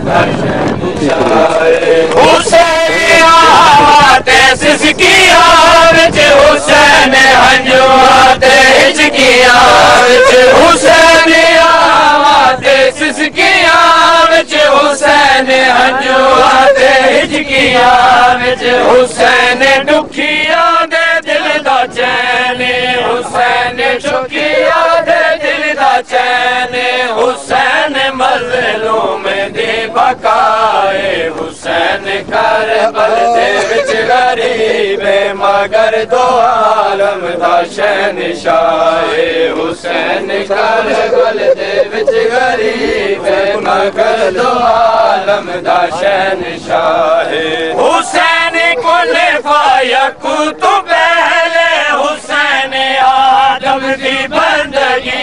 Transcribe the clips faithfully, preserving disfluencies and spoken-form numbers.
हुसैन आते सिसकिया विच हुसैन हंजू आते हिचकिया विच हुसैन आते सिसकिया विच हुसैन हंजू आते हिचकिया विच हुसैन दुखिया दे दिल दा चैन हुसैन चुकिया दे दिल दा चैन हुसैन मज़लूम दे बकाए हुसैन करबल दे विच गरीब मगर दो आलम दा शहंशाह हुसैन करबल दे विच गरीब मगर दो आलम दा शहंशाह हुसैन कुल फायकु तो पहले हुसैन आदम दी बंदगी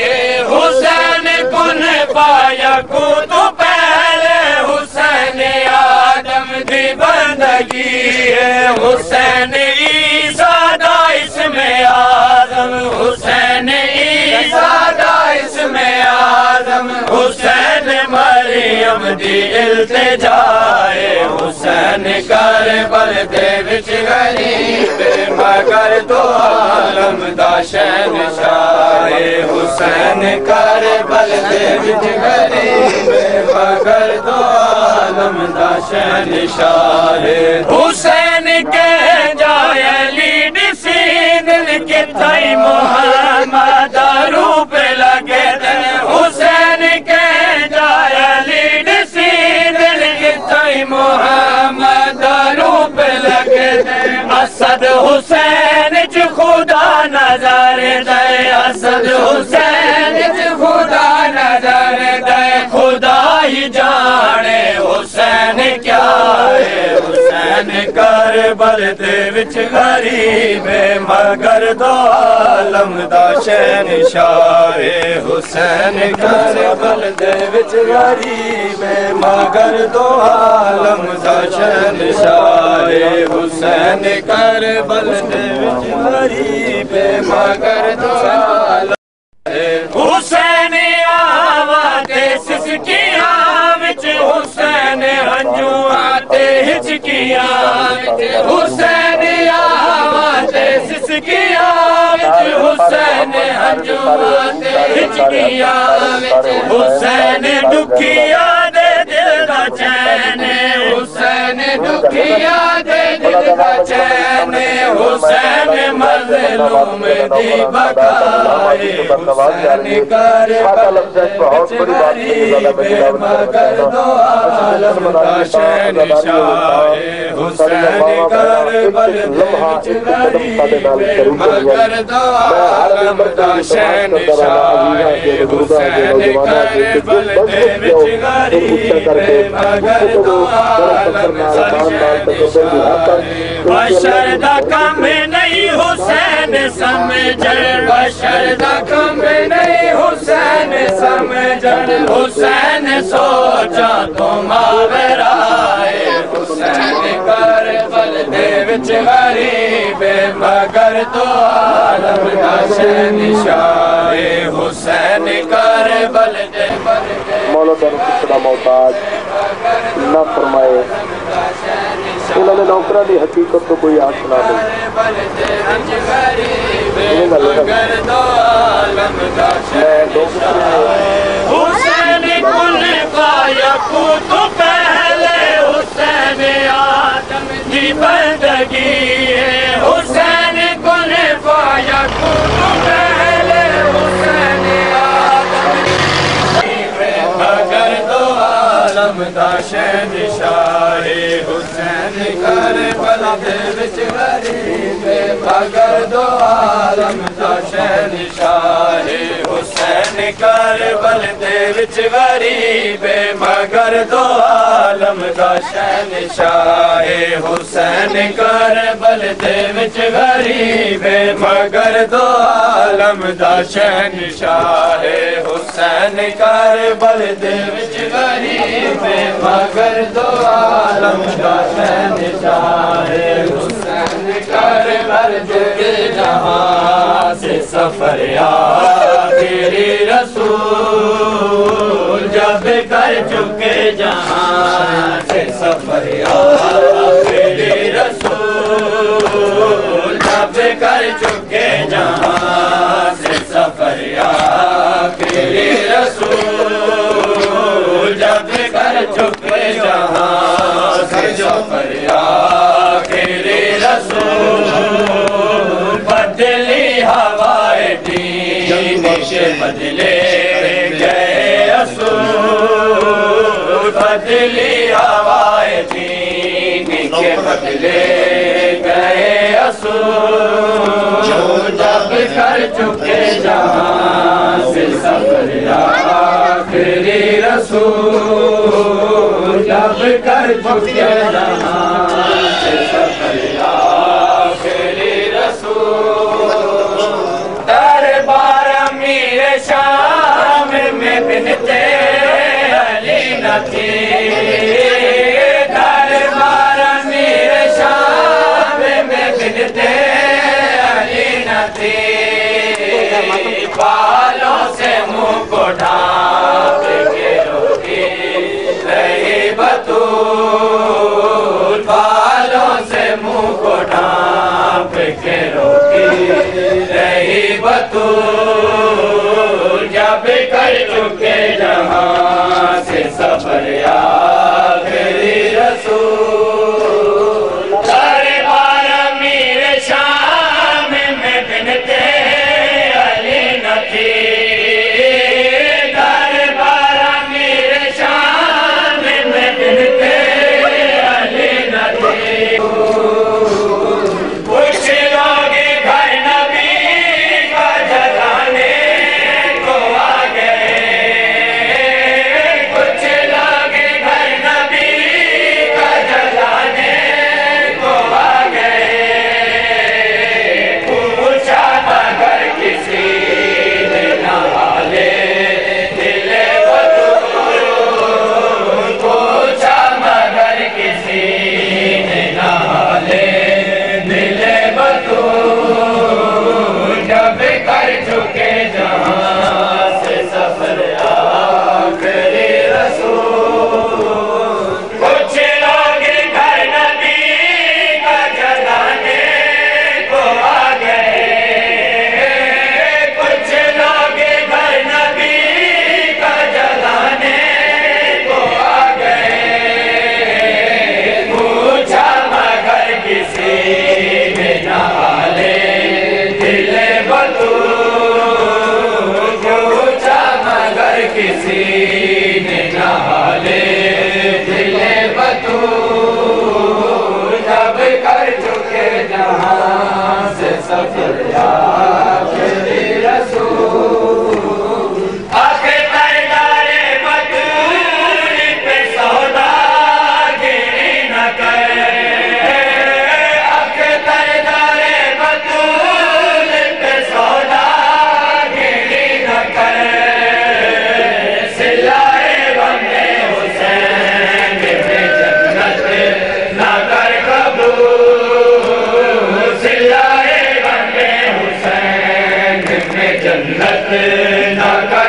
हुसैन कुल फायकु तो पहले हुसैन आदम दी बंदगी हुसैन ईसा दा इसमें आदम हुसैन ईसा दा इसमें आदम हुसैन मरियम दी इल्तिजाए हुसैन करबल दे विच गरीब मगर दो आलम दा शहंशाह हुसैन करबल दे विच गरीब मगर दो आलम दा शहंशाह हुसैन के जाए लीड सीन के थाई मोहम्मद रूप लगे हुसैन के जाए लीड सीन के थाई मोहम्मद रूप लगे असद हुसैन च खुदा नजर दे असद हुसैन च खुदा नजर दे खुदा ही जाने हुसैन क्या है हुसैन करबल दे विच गरीब मगर दो आलम दा शहंशाह हुसैन करबल दे विच गरीब मगर दो आलम दा शहंशाह हुसैन करबल दे विच गरीब मगर दो आलम हुसैन आवाते सिसकिया विच हुसैन हंजू आते हिचकिया विच हुसैन आवाते सिसकिया विच हुसैन हंजू आते हिचकिया विच हुसैन दुखिया दे दिल दा चैन हुसैन दुखिया दे दिल दा चैन हुसैन मज़लूम दी बकाए हुसैन करबल दे विच गरीब मगर दो आलम दा शहंशाह हुसैन करबल दे विच गरीब मगर दो आलम दा शहंशाह हुसैन करबल दे विच गरीब मगर दो आलम दा शहंशाह बशर दा कम नहीं हुसैन समझण बशर दा कम नहीं हुसैन समझण हुसैन सोचा तो मावराए हुसैन करबल दे विच गरीब मगर दो आलम दा शहंशाह हुसैन करबल दे मौला दा मोहताज ना फरमाए उन्होंने नौकरा की हकीकत तो कोई आसना नहीं हुसैन कुल फायकु तो पहले हुसैन आदम की बंदगी हुसैन कुल फायकु तो पहले हुसैन आदम मगर दो आलम दा शहंशाह हुसैन करबल दे विच गरीब मगर दो आलम दा शहंशाह हुसैन करबल दे विच गरीब मगर दो आलम दा शहंशाह हुसैन करबल दे विच गरीब मगर दो आलम दा शहंशाह हुसैन करबल दे विच गरीब मगर दो आलम दा शहंशाह हुसैन करबल दे जहां से सफर आखिरी रसूल जब कर चुके जहां से सफर आखिरी रसूल जब कर चुके जहां से सफर आखिरी रसूल जब कर चुके जहां से सफर आखिरी रसूल बदली हवाएं दीन के बदले गए असूल बदली हवाएं दीन के बदले गए असूल जब कर चुके जहां से सफर आखिरी रसूल जब कर चुके जहां से सफर आखिरी रसूल दरबार अमीर शाम में बिनते अली न थी दरबार अमीर शाम में बिनते अली न थी बालों से मुंह को ढांप के रोकी रही बतूल बालों से मुंह को ढांप के रोकी रही बतूल जब कर चुके जहां से सफर आखिरी रसूल दरबार अमीर शाम में बिनते अली न थी दरबार अमीर शाम में बिनते अली न थी कुछ लोग घर नबी का जलाने को आ गए कुछ लोग घर नबी का जलाने को आ गए पूछा मगर किसी ने न हाले दिले बतूल पूछा मगर किसी ने न हाले दिले बतूल जब कर चुके जहां से सफर आखिरी रसूल कुछ लोग घर नबी का जलाने को आ गए कुछ लोग घर नबी का जलाने को आ गए पूछा मगर किसी ने न हाले दिले बतूल पूछा मगर किसी ने न हाले दिले बतूल जब कर चुके जहां से सफर आखिरी रसूल आखिर सरदारे बतूल पे सौदागिरी न करे आखिर सरदारे बतूल पे सौदागिरी न करे सिलाए बंदे हुसैन में जन्नत न कर कबूल सिलाए बंदे हुसैन में जन्नत न कर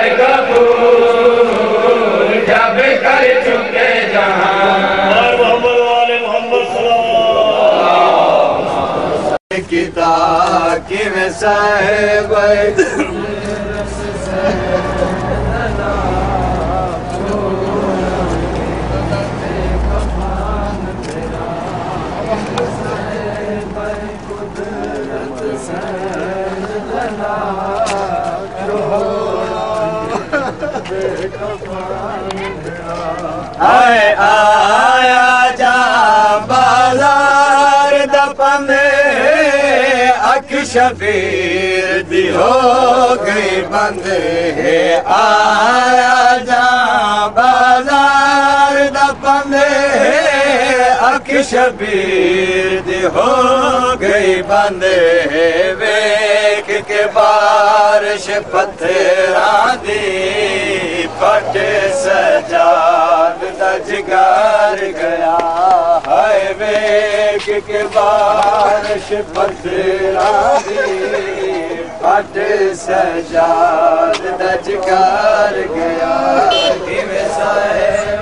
कबूल जब कर चुके जहां मोहम्मद वाले मोहम्मद सल्लल्लाहु किताब की में साहिब आए आया जा बाजार दपने अख शबीर दी हो गई बंदे आया जा बाजार दपने अख शबीर दी हो गई बंदे वेख के बारिश पत्थरां दी फटे सजाद दजगार गया है वेख के बारिश पत्थरां दी पट सजाद दजकार गया किवें साहिब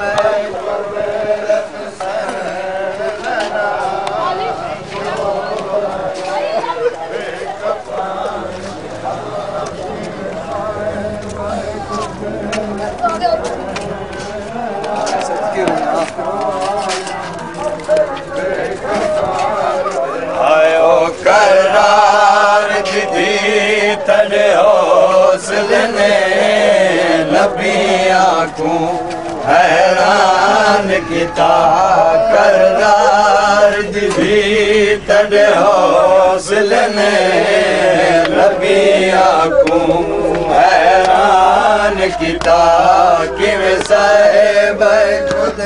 आयो करार दीदी तड़े हौसले ने नबियां को हैरान किता करार दीदी तड़े हौसले ने नबियां को हैरान किता किवें साहिब खुद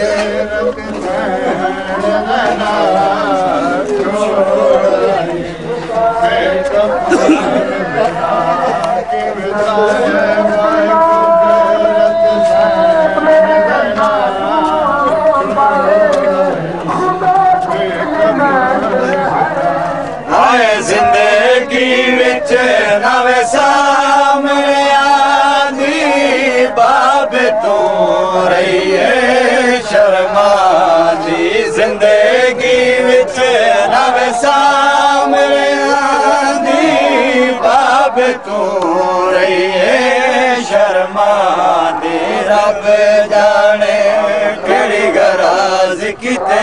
आए जिंदगी विच नवे सामने आंदी बाब तू रही है शर्मा दी जिंदगी विच नवे सामने आंदी बाब तू रही है शर्मा दी रब जाने केड़ी गराज किते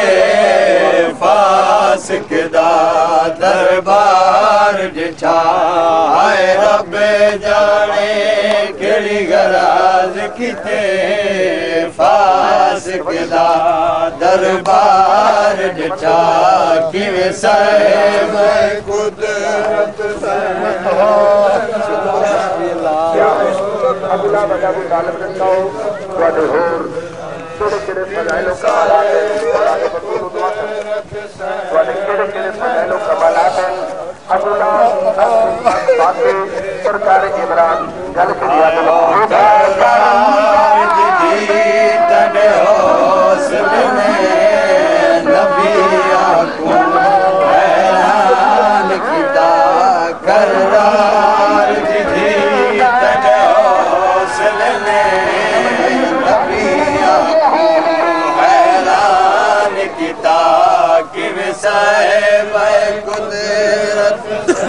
फासिक दा दरबार जिठा आए रब जाने केड़ी गराज किते फासिक दा दरबार जिठा किवें साहिब कुदरत अबुला बड़ा को तालब रखता हो वादे होर थोड़े केड़े फजाइलो कमालात है वादे बतूल दुआ वादे केड़े केड़े फजाइलो कमालात है अबुला बातें सरकार इमरान गल के दिया दीदी तड़े हौसले ने नबियां को हैरान किता करार दीदी तड़े हौसले ने नबियां को हैरान किता किवें साहिब कुदरत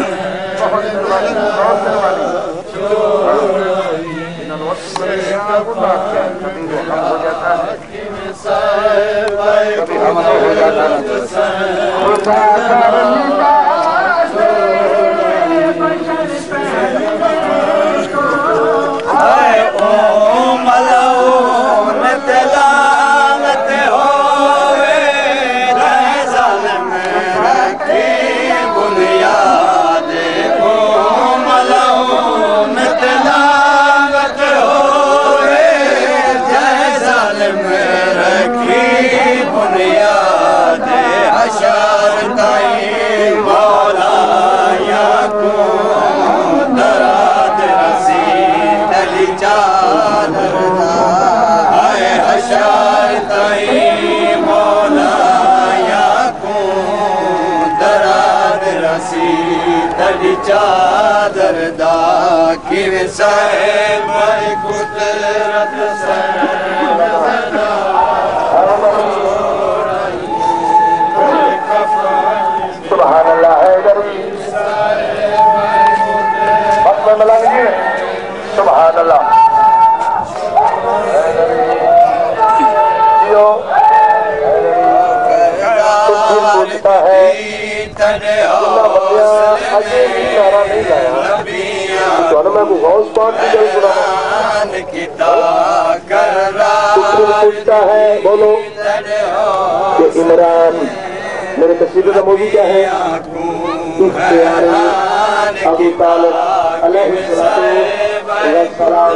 चादर दा किवें साहिब कुदरत सुभान अल्लाह हैदर मत में मिला लीजिए सुभान अल्लाह जियो पूछता है पूछता है बोलो कि इमरान मेरे कसीदे का मौजूद क्या है अबू तालिब अलैहिस्सलाम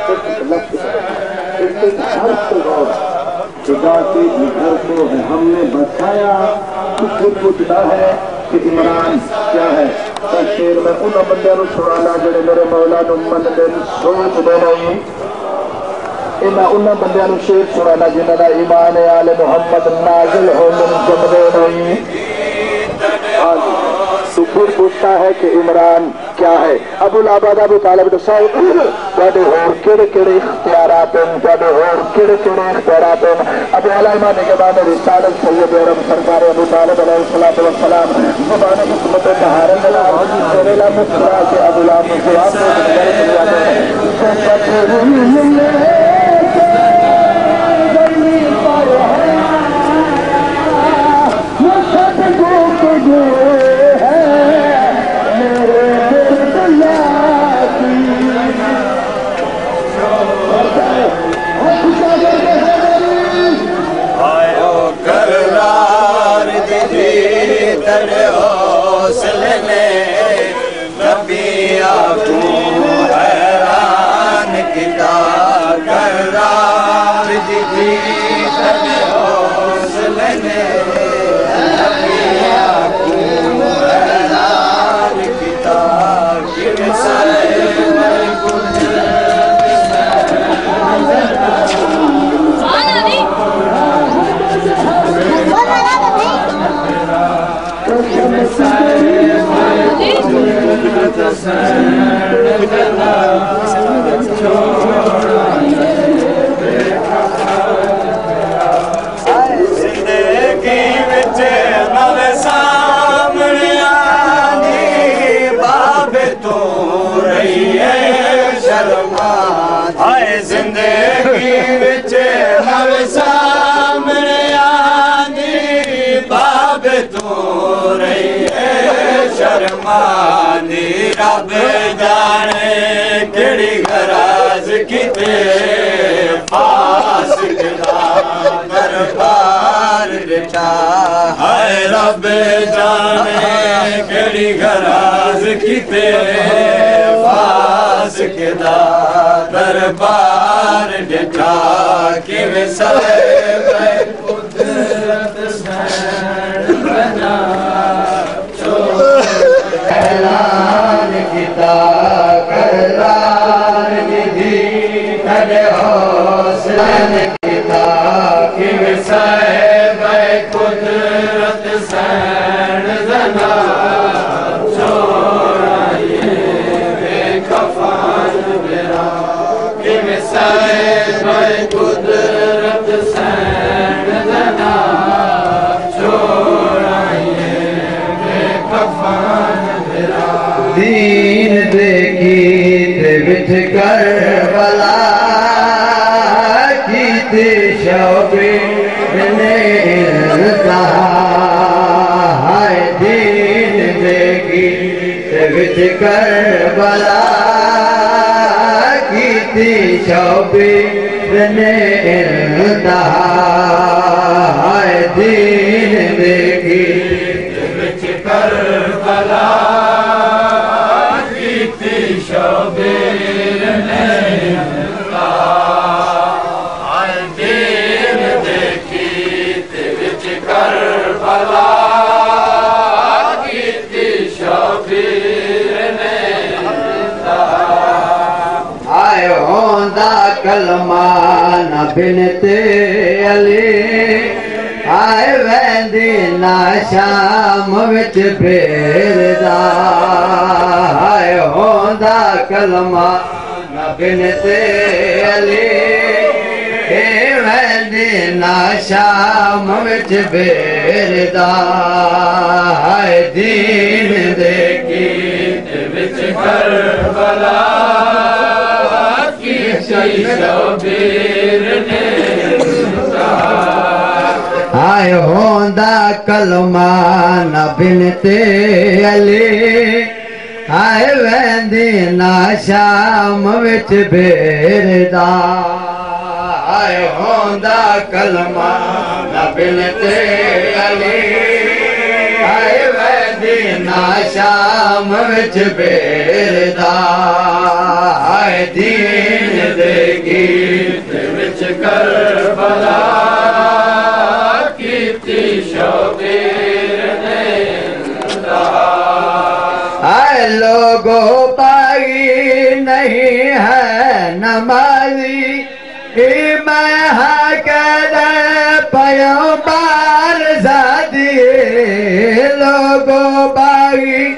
खुदा के घर को हमने बचाया कुछ पूछता है कि इमरान क्या है शेर में उन बंदे छुड़ाना जोड़े मेरे मौला मन सोच दे नहीं इन्हें उन्हें बंदे शेर छुड़ाना जिन्हों का ईमान आले मुहम्मद नाजिल हो जमदे नहीं तो फिर पूछता है कि इमरान क्या है। अबुल अब्बास अबू तालिब तुहाडे होर किहड़े किहड़े इख्तियारात हैं, तुहाडे होर किहड़े किहड़े इख्तियारात हैं। अबू अलैमा ने के बाद रिसालत सैयद अरब सरकार अबू तालिब अलैहिस्सलातु वस्सलाम ज़बान हिकमत तहारत तेरे ला मुस्कुरा के अबू लाब जवाब रब जाने केड़ी गराज किते फासिक दा दरबार रिठा हाय रब जाने केड़ी गराज किते फासिक दा दरबार रिठा किवें सहे कुदरत सैन बना ऐलान किता करार निधि करे हौसलन किता किवें साहिब कुदरत सैन जना छोड़ाइए बेकफान मेरा किवें साहिब कुदरत सैन जना छोड़ाइए बेकफान दीन देखी ते बिठ करबला की ते शौबे ने हाय दीन देखी ते बिठ करबला की ते शौबे ने हाय दीन देखी ते बिठ करबला शबीर ने आए दीन देखी ते विच करबला कीती शबीर ने आए होंदा कलमा न बिनते अली आए वेंदी ना शाम विच फेरदा आए होंदा कलमा न बिनते अली वेंदी ना शाम विच फेरदा आए दीन देखी विच करबला की शबीर ने आए होंदा कलमा न बिनते अली आए वेंदी ना शाम विच बेरदा आए होंदा कलमा न बिनते अली आए वेंदी ना शाम विच बेरदा आए दीन दे गीत विच करबला शबीर ने आए लोगो पाई नहीं है नमाजी मैं हकद पयो बार जादी लोगो पाई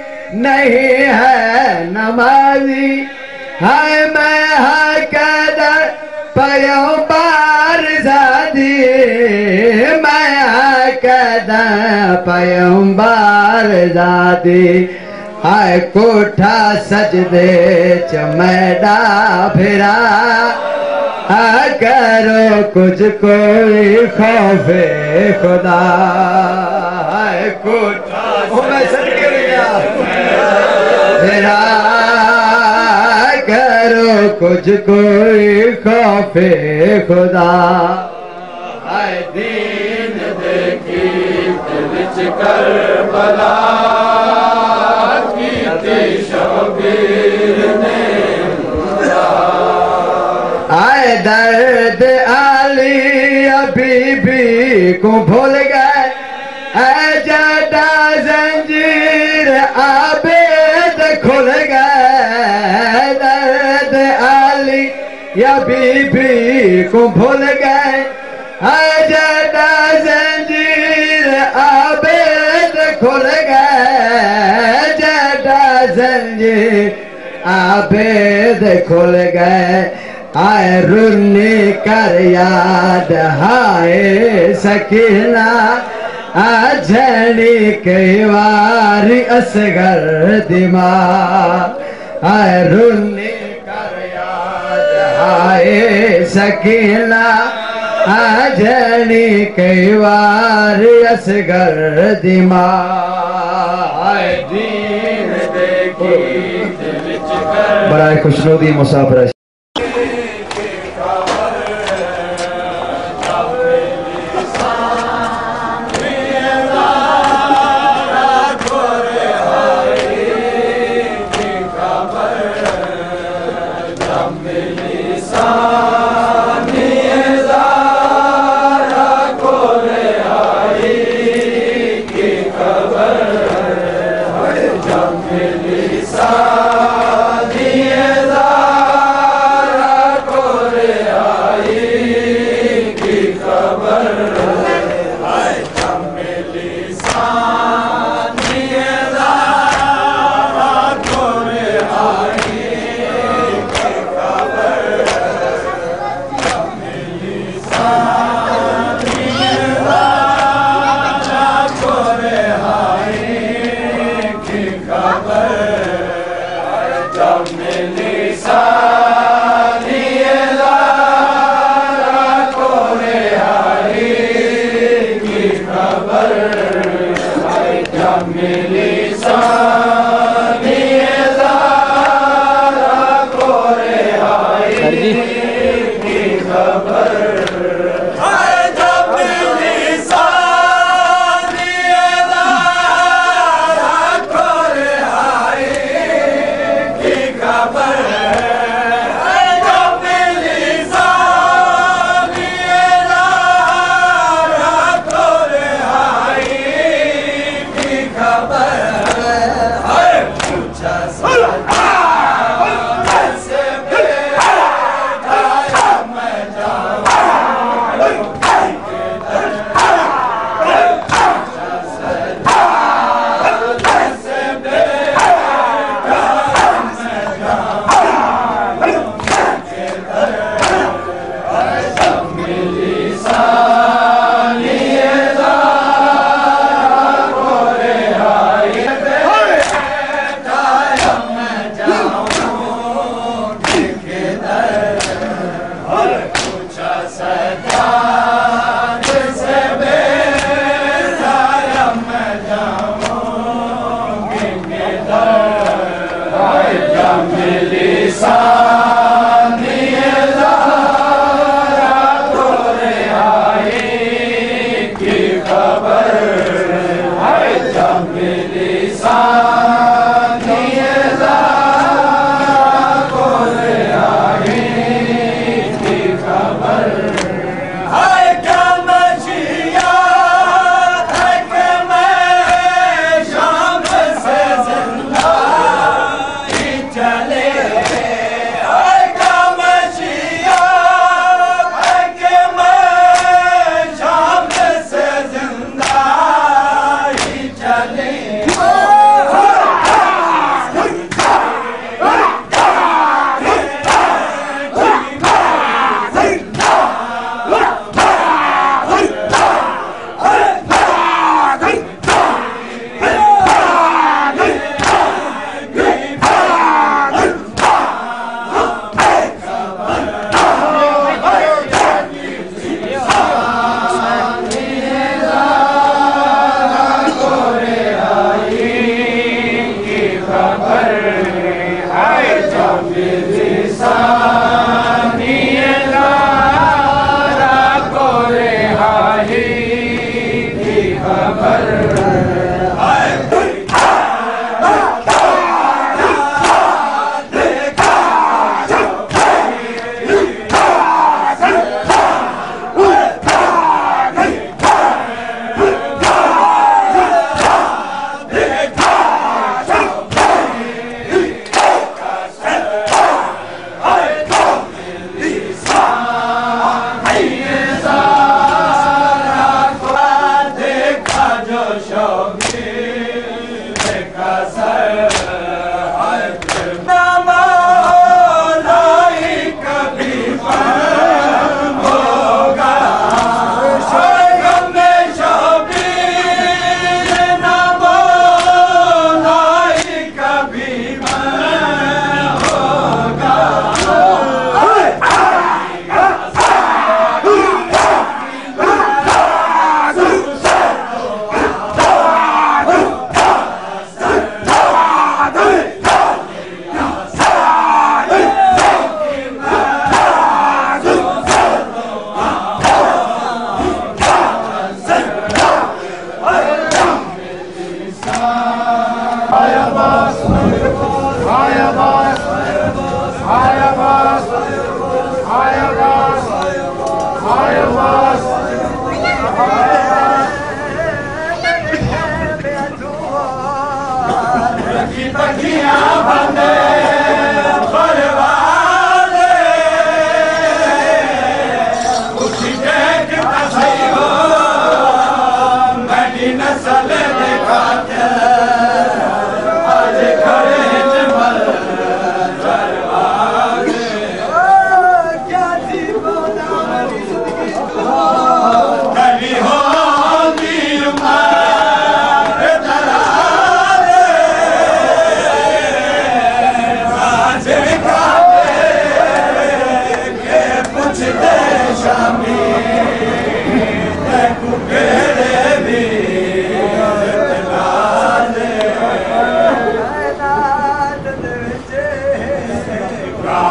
नमाजी हाय मैं हकदर पैगंबर ज़ादी मैं हकदर पैगंबर ज़ादी हाय कोठा सजदे च मैडा फिरा करो कुछ कोई खौफे खुदा हाय कोठा मैं सज गया फिरा करो कुछ कोई खौफे खुदा हाय दीन देखी दिल करबला की शबीर ने आए दर्द आली अभी भी को भूल गए जटा जंजीर आबेद खुल गए दर्द आली अभी भी को भूल गए जटा जंजीर आबेद खुल गए जटा जंजीर आबेद खुल गए आए रुन्नी कर याद हाय सकीना अजनी कई वारी असगर दिमाग आए रुन्नी कर याद हाय सकीना अजनी कई वारी असगर दिमाग आए दीन देखी बड़ा खुशनुदी मुसाफिर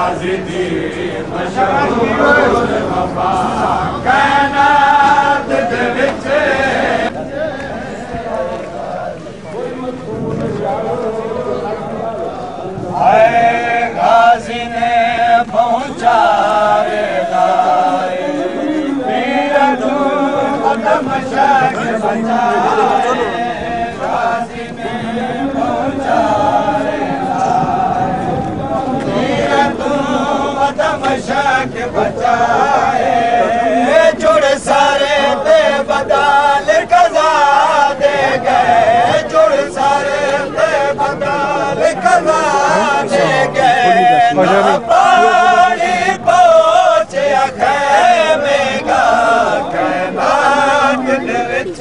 गाजी दी मशहूर वफा कायनात दे विच आए गाजी ने पहुंचा रे गाए पीर तू कदम शक बचाए गाजी ने पहुंचा रे गाए पीर तू कदम शक बचाए जुड़ सारे ते बदाल कजा दे गए जुड़ सारे ते बदाल कजा दे गए ना पानी पहुंचे खैमे का कैनात दे विच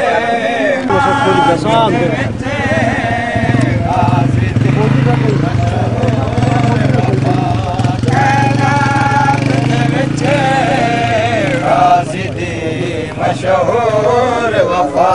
मशहूर वफा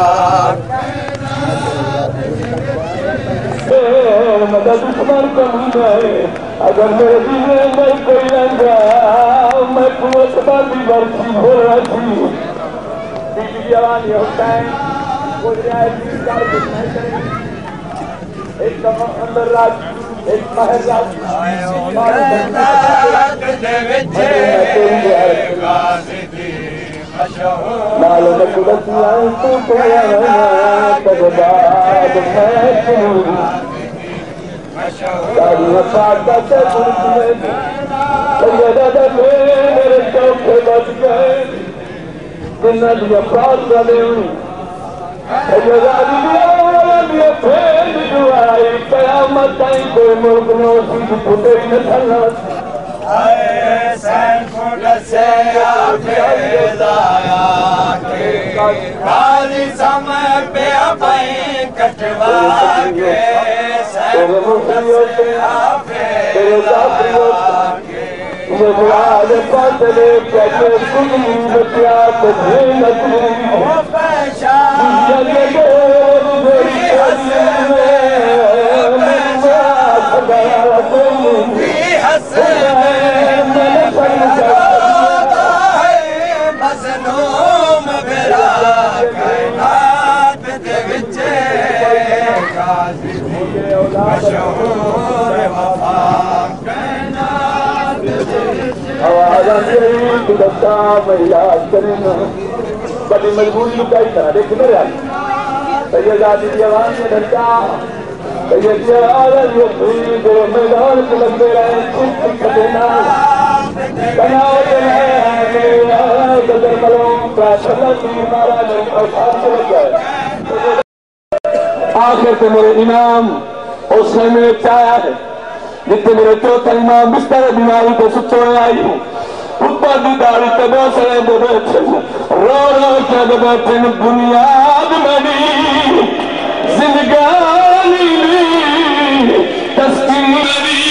मदद दुश्मन कमी है अगर मेरे जीवन में कोई रंगा मैं कुछ बाती वर्षी हो रही बीबी जवानी होता है बोल रहा है तीन चार कुछ नहीं करेंगे एक दफा अंदर राज एक महल राज माल में कुदरत आए तो कोया तब बाद मैं सुनूं सारी वफात से सुनते सैयदा दे मेरे चौके बच गए जिन्ना दिया प्रात वाले सैयदा दी दिया फेल जुआई कयामत ताईं कोई मुल्क नो सीध फुटे न थला आए सैन फुट से आया के काली समय पे भाई कटवा के सैन फुट से मुराद पातले कैसे सुनी बच्चा तुझे नकली वो पहचान जगे गोद मेरी हसन भी हसन मज़लूम मेरा कायनात दे विच गाजी मशहूर वफा कायनात दे विच आवाज़ तेरी गुदता महिला करना बड़ी मजबूरी लुकाई था देख मेरे हाल सैयदा दी जवान में डरता सैयदा आवाज़ ये दो मैदान में लगे रहे कुछ खदेना बनाओ है गदर मलों का शलन मारा नहीं और फांसी गए आखिर से मेरे इमाम उस समय चाया है जितने मेरे चौथा इमाम बिस्तर बीमारी को सुचोड़े आई हूँ ऊपर की दाढ़ी के बहुत सारे दे बैठे रो रो के दे बैठे बुनियाद बनी जिंदगानी तस्कीर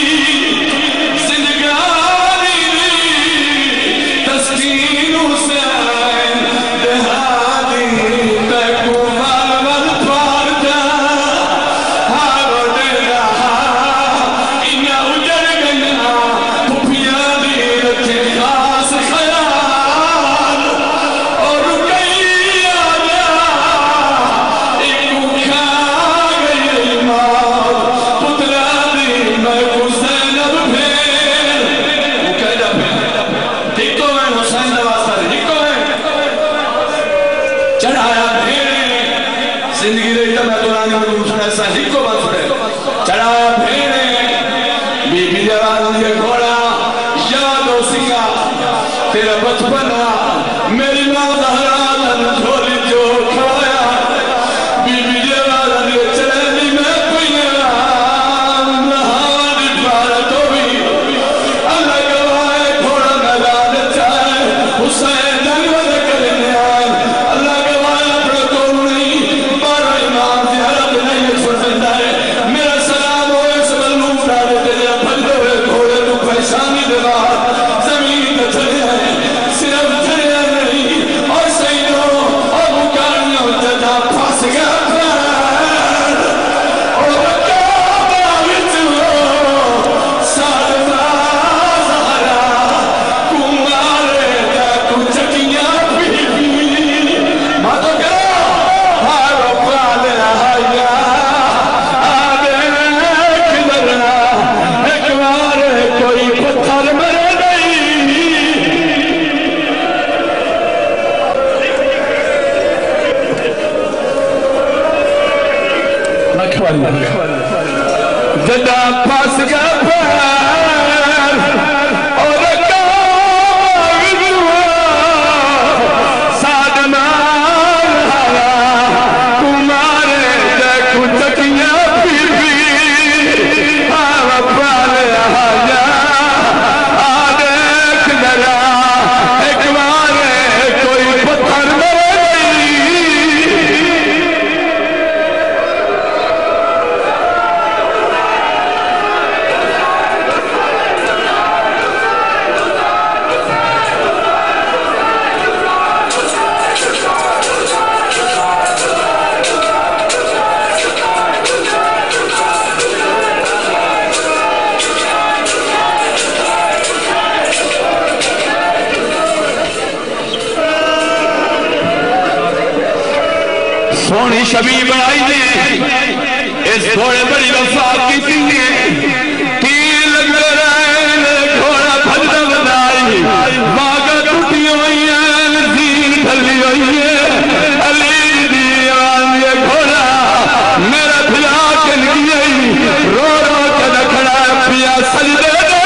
तेरा बचपना मेरी माँ दहरान झोली जो खाया बीबी जवान ने चलनी में कोई नहानी भारत भी अल्लाह गवाए घोड़ा मैदान चाहे हुसैन जंगल करने अल्लाह गवाए अपने को नहीं बारह इमाम जियारत नहीं छोड़ सकता है मेरा सलाम हो इस बलून डाले तेरे भजो छवि बनाई ने इस घोड़े बड़ी वफा की तीर लगते रहे घोड़ा भजदा बनाई मागा टूटी हुई है दीन ढली हुई है अली दी आवाज़ ये घोड़ा मेरा भिला के निकली रो रो के खड़ा पिया सजदे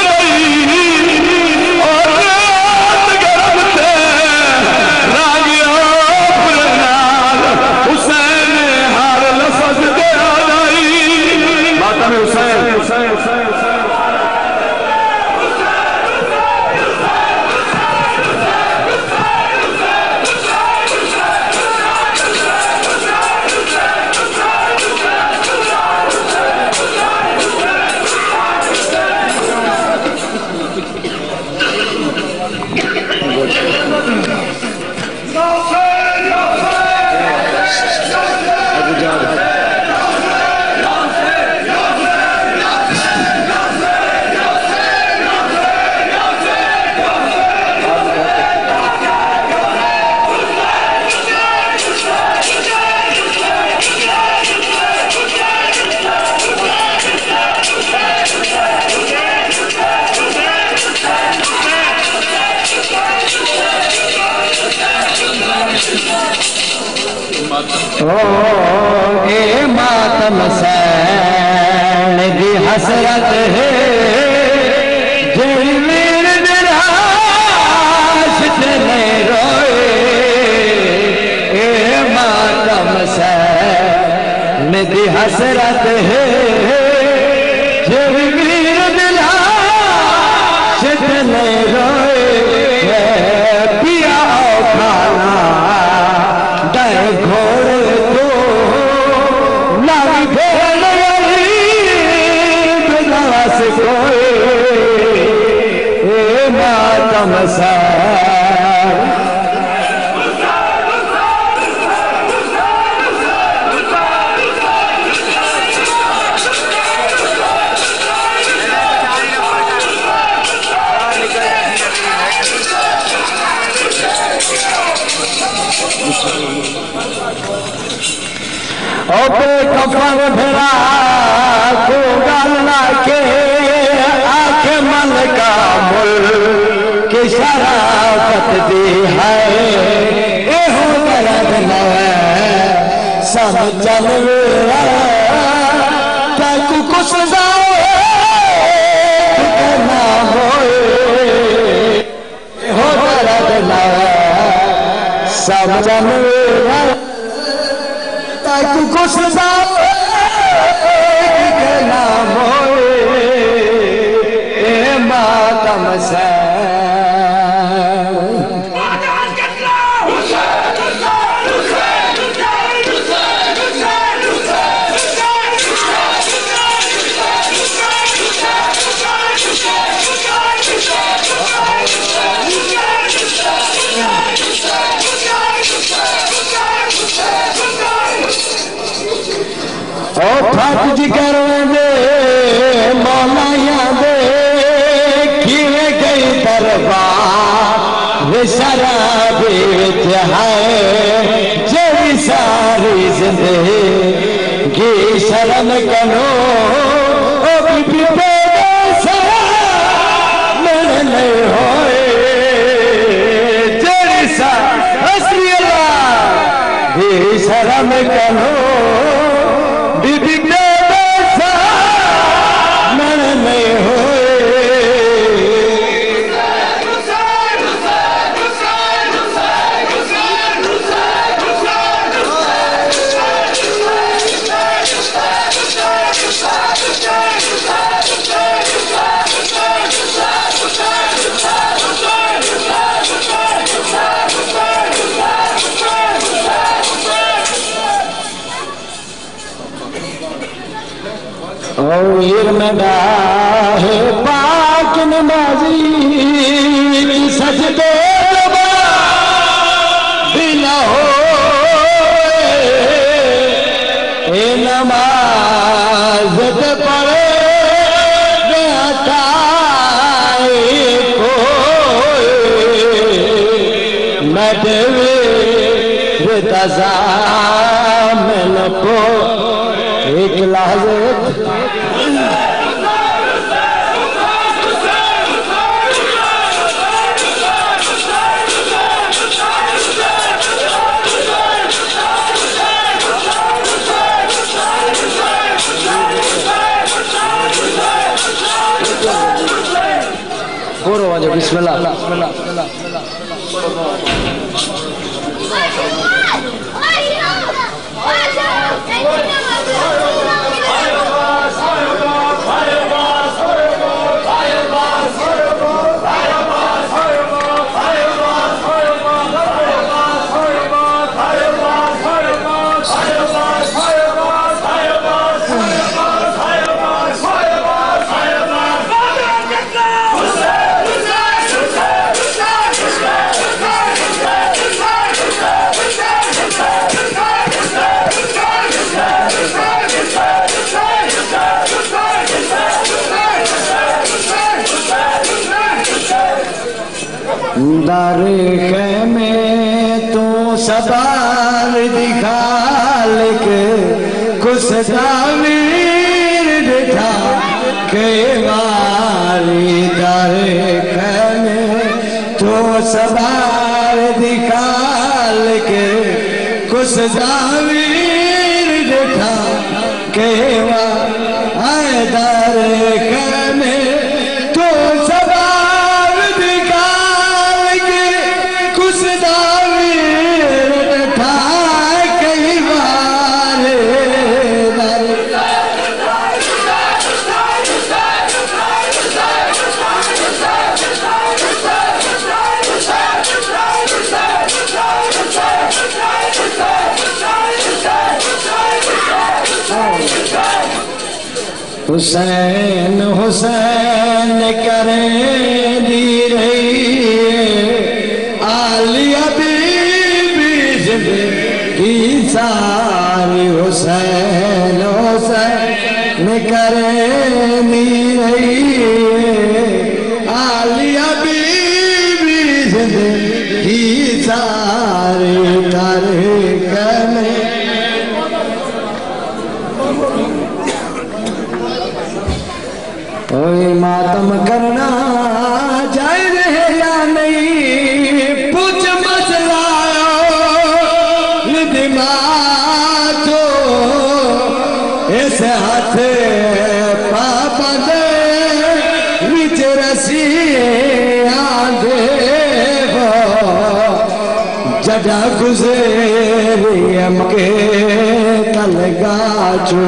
हुसैन दी हसरत है जमीर दिलाश ने रोए ए मातम हुसैन दी हसरत है जमीर दिलाश ने रोए पिया खाना डर घोड़े तो लागी भेड़ बिलास कोई ए मातम कफन भेड़ा को गालना के आखे मन का मुल की शराफत दी है ए हो दर्द न सब चल तक कुछ ना होए हो दर्द न सब चल तक कुछ नाम होए ए मातम फट जिगर दे मौलाया दे किए गई दरबार शराब है जरी सारी जिंदगी शर्म करो मेरे नहीं होए जरी सा असली अल्लाह शर्म करो बीबी मन नहीं होए और मदाह पाक नमाजी सजदे बिना हो ए नमाज पढ़े को मैं तजा मिलो एक लहजे पूर्व वजह बिस्मिल्लाह बिस्मिल्लाह दारे में तू सबार दिखा लेके कुछ दामीर दिखा के वारी दारे में तू सबार दिखा लेके कुछ दामीर दिखा के वारी दारे में तू सबार दिखा हुसैन हुसैन करे दी रही आलिया बीबी जिंदगी सारी हुसैन हुसैन करे दी रही आलिया बीबी जिंदगी सारी तारे कने ओए मातम करना जायज़ है या नहीं पूछ मसला दिमाग तो इस हाथ पापद विच रसी आंदे जड़ा गुज़री अमके तलगा चो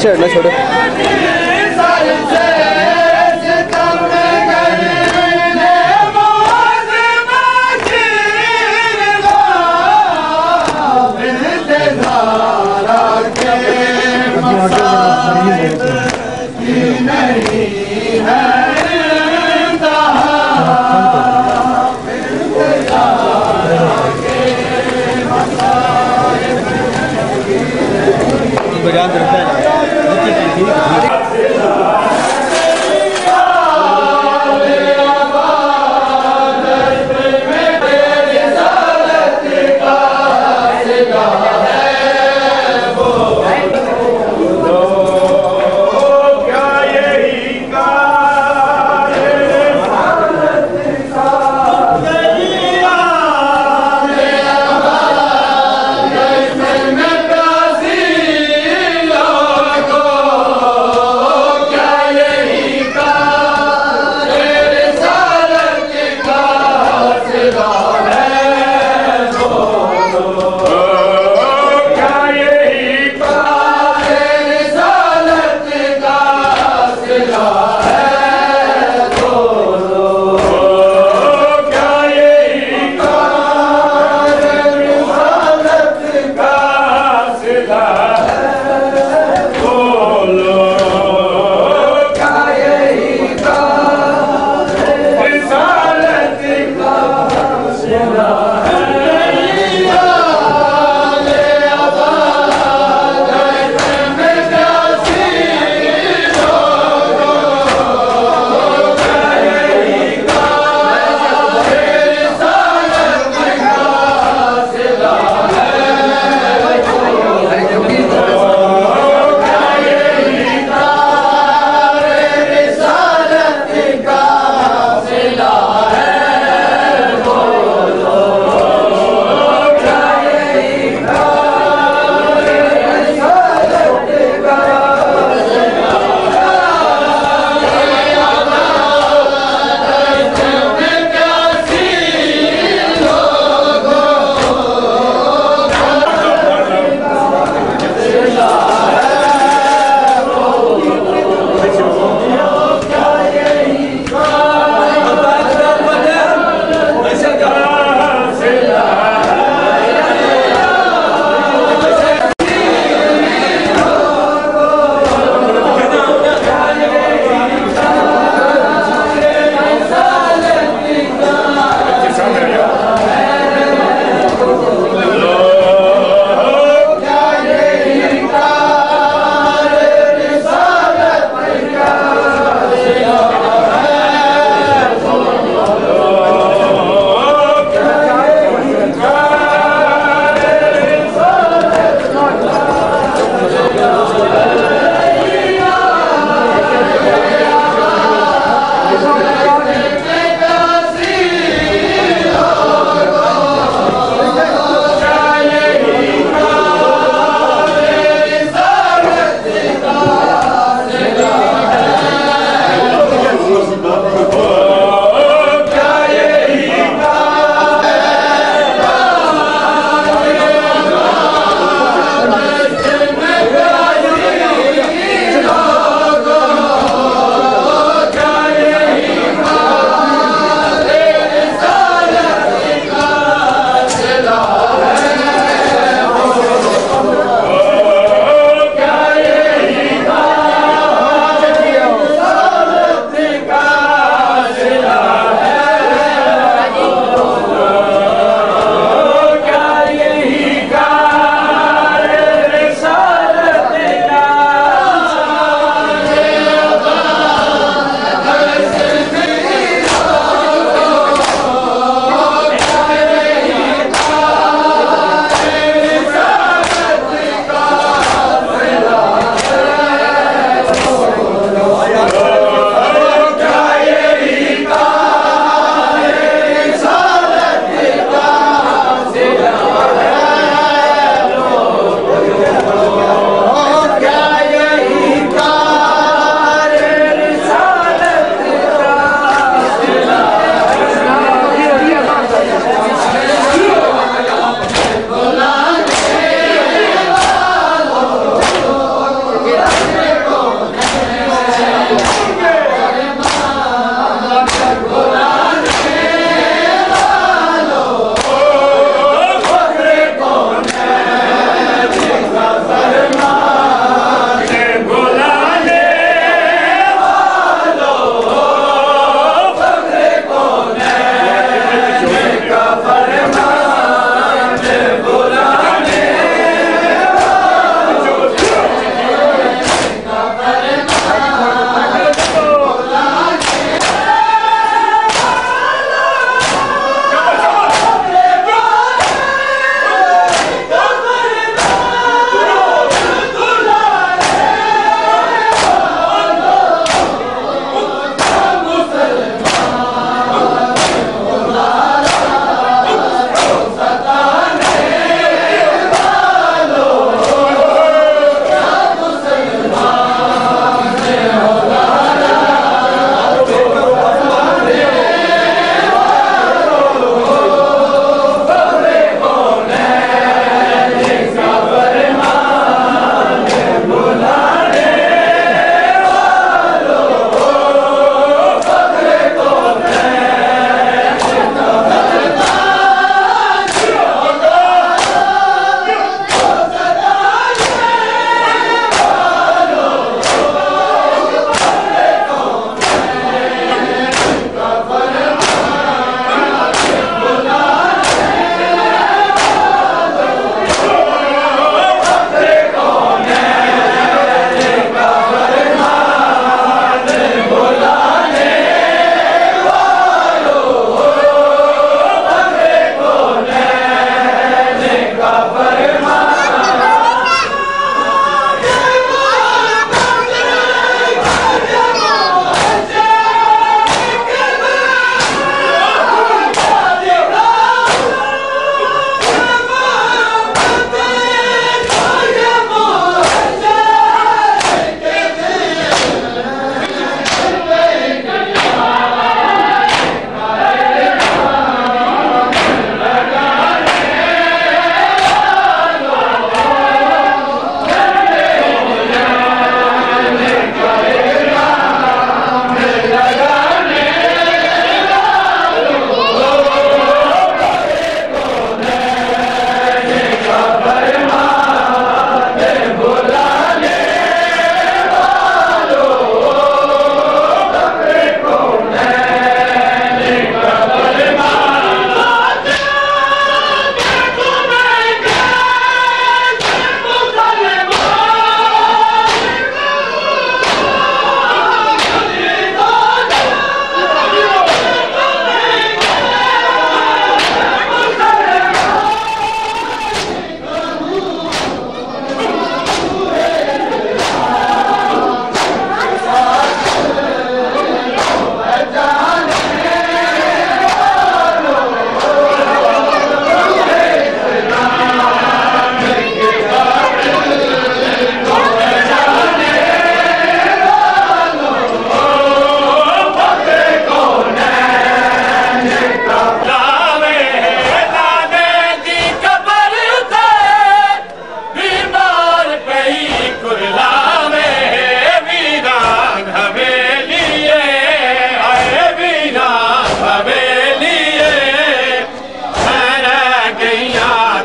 पीछे हटना छोड़ो। बजान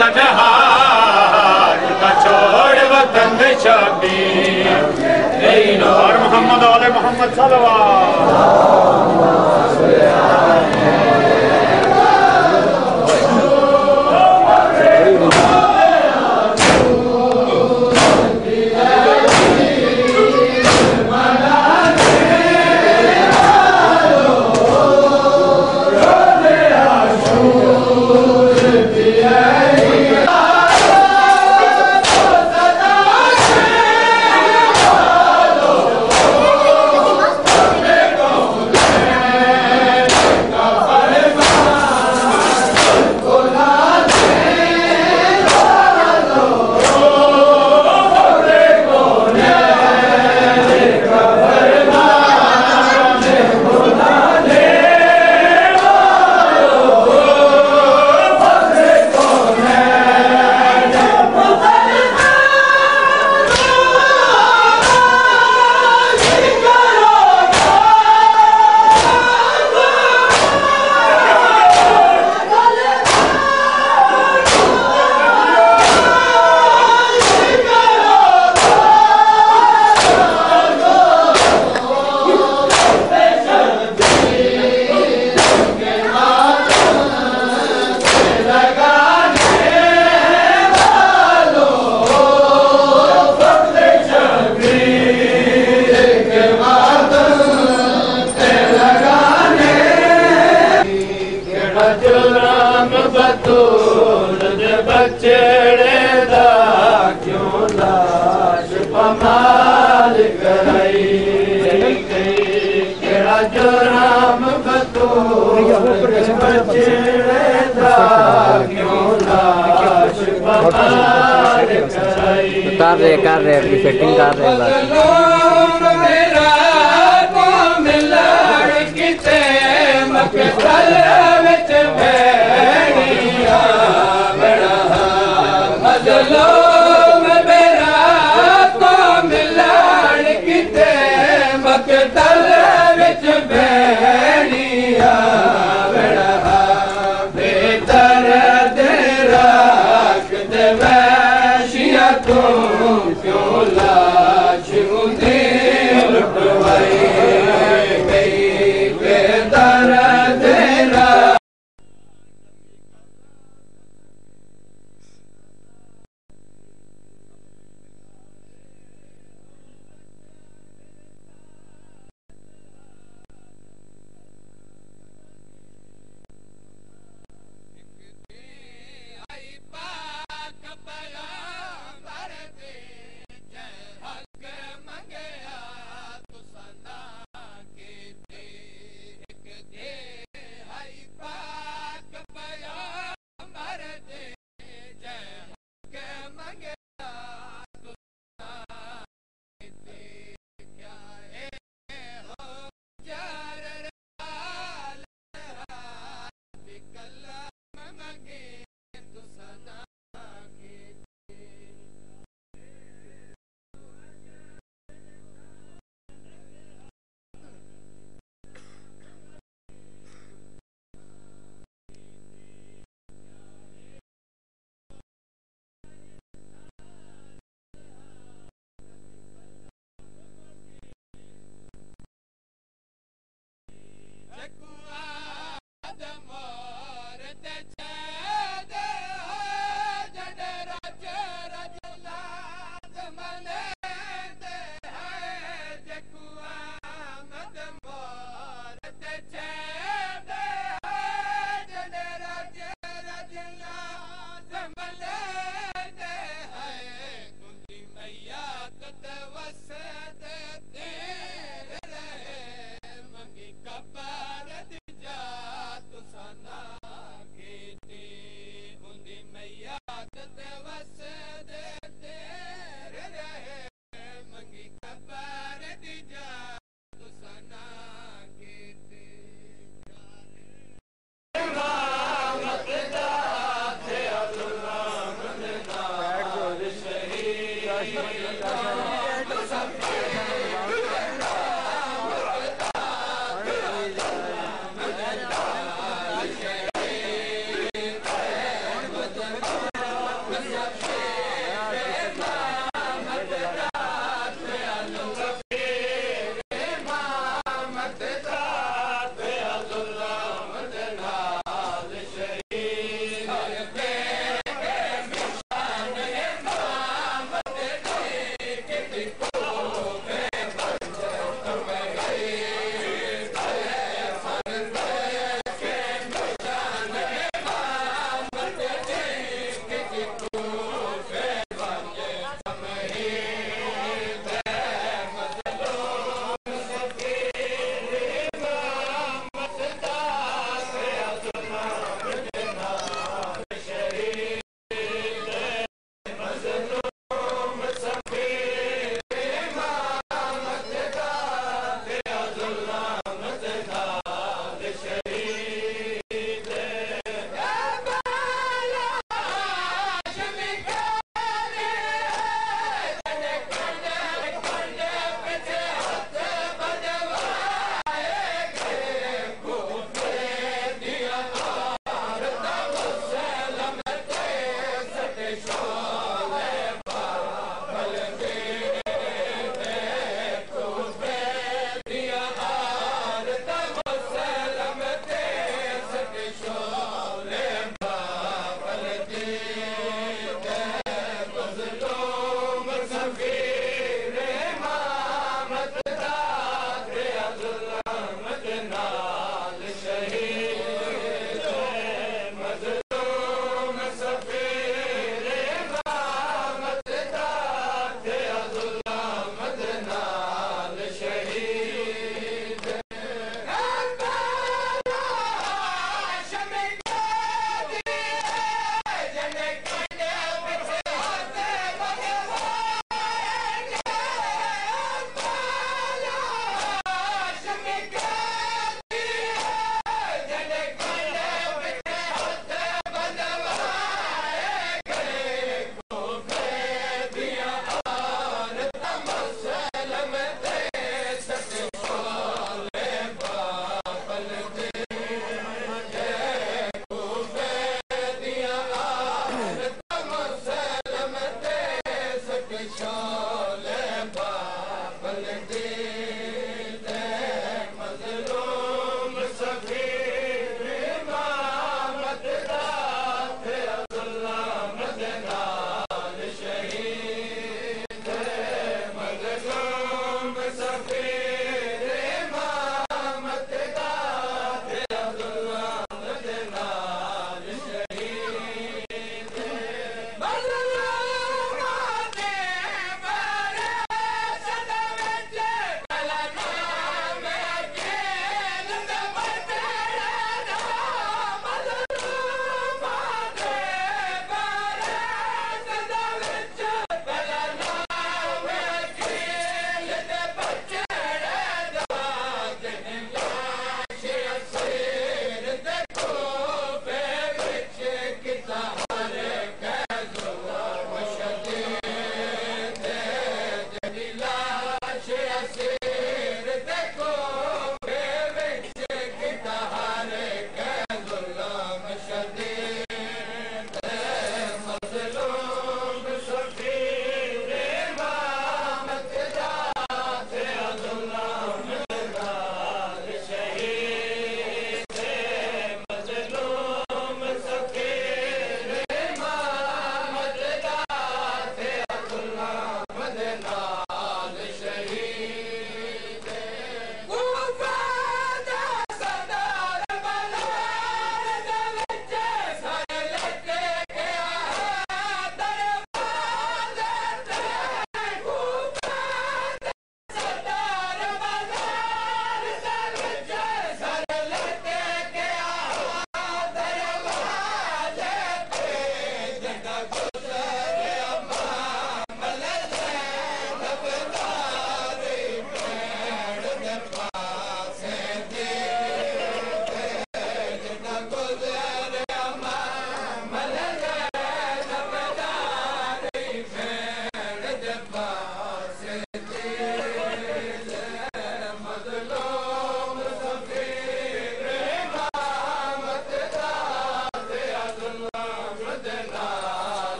का जहाज का छोड़ वतन में शबीर और मोहम्मद वाले मोहम्मद सल्लल्लाहु कर रहे कर रहे अभी सेटिंग कर रहे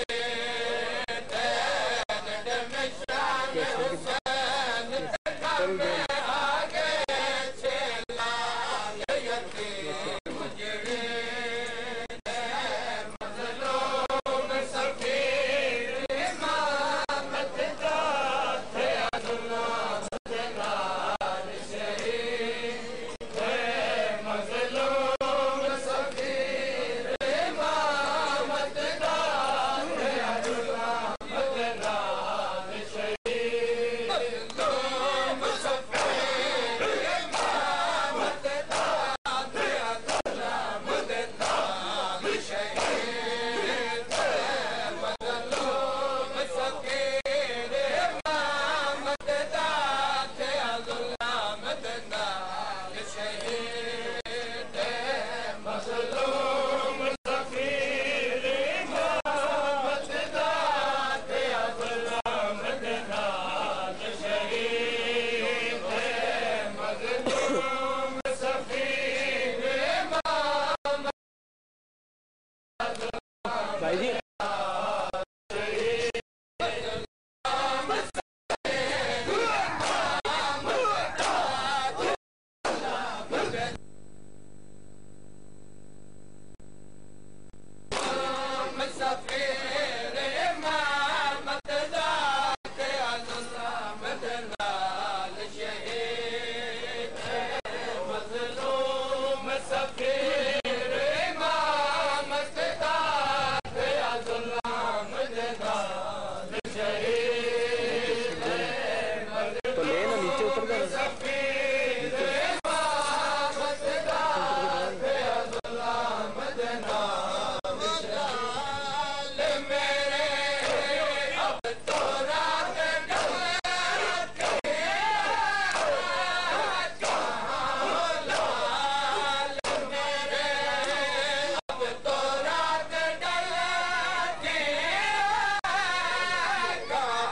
God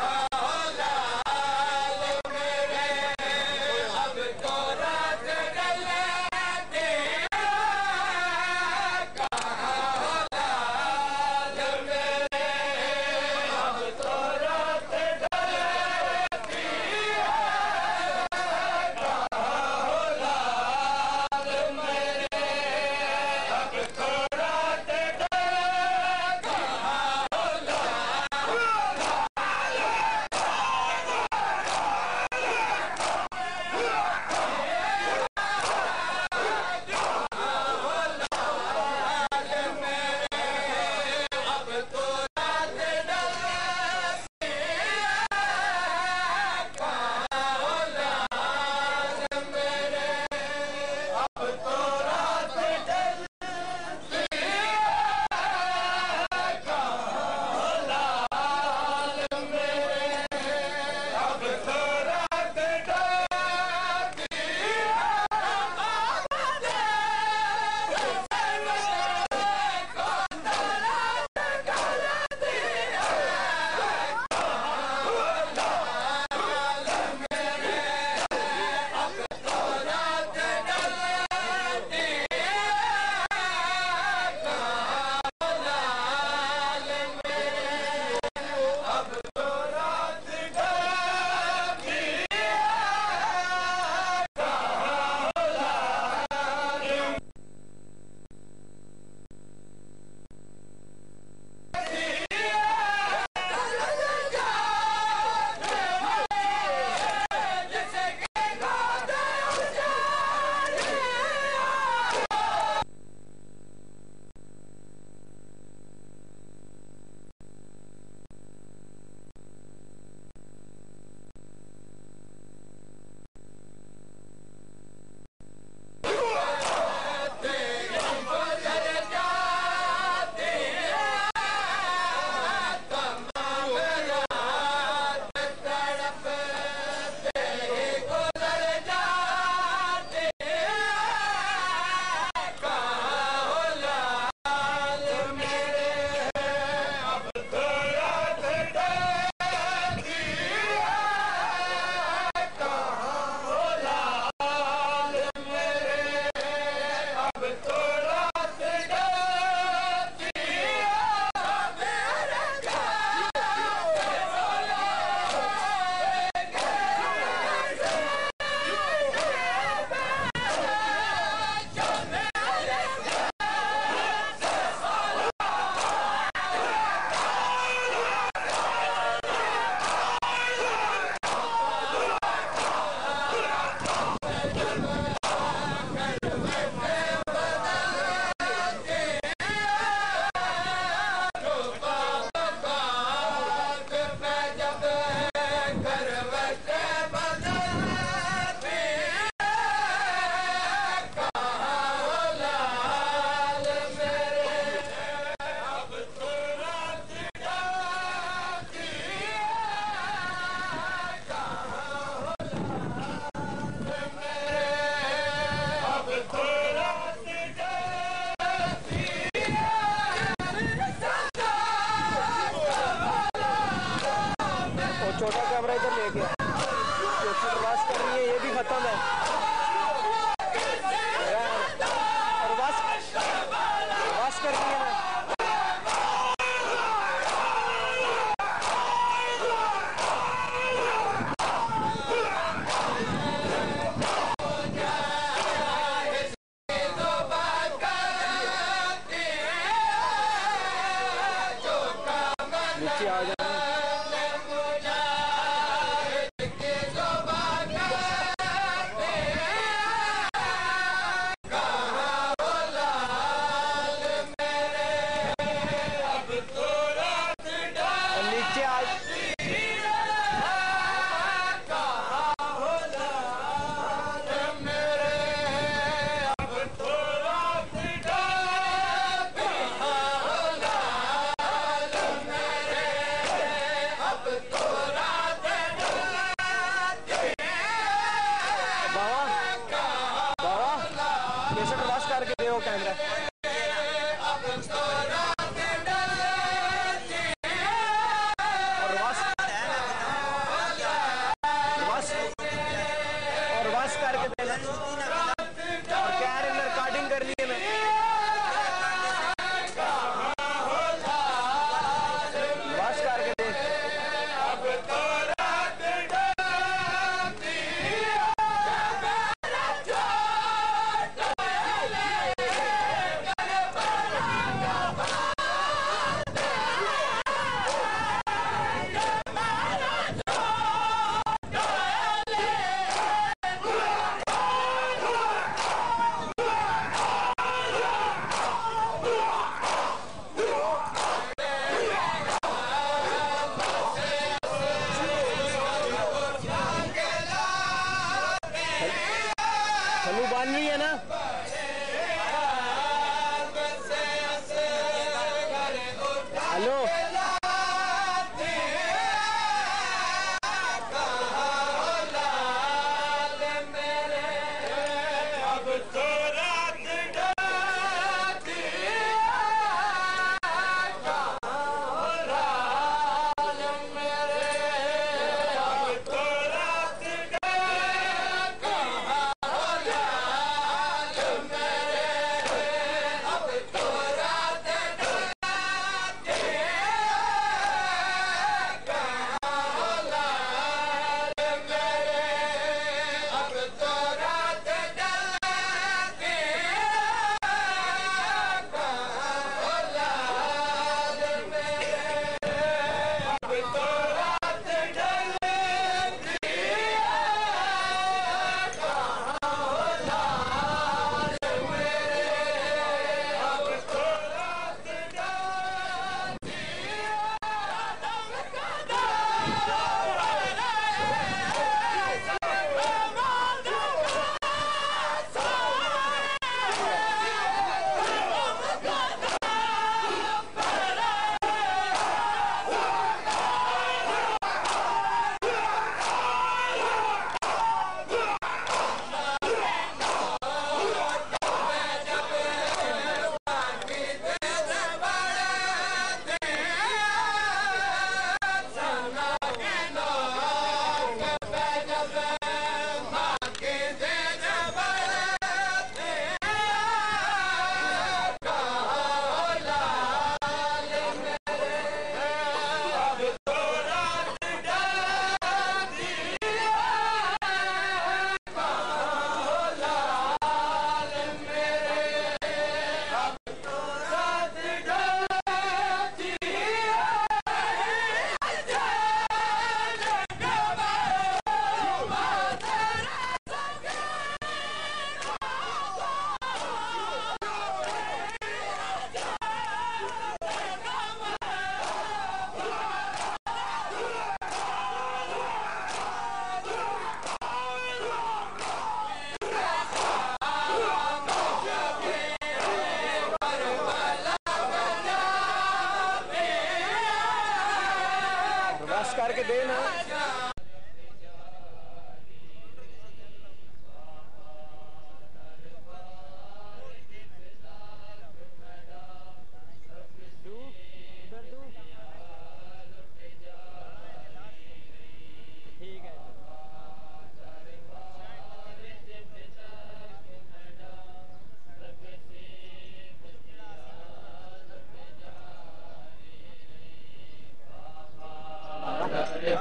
छोटा कैमरा इधर लेके प्रवास करनी है, ये भी खत्म है। प्रवास प्रवास करनी है। नीचे आ जाए। करके देना।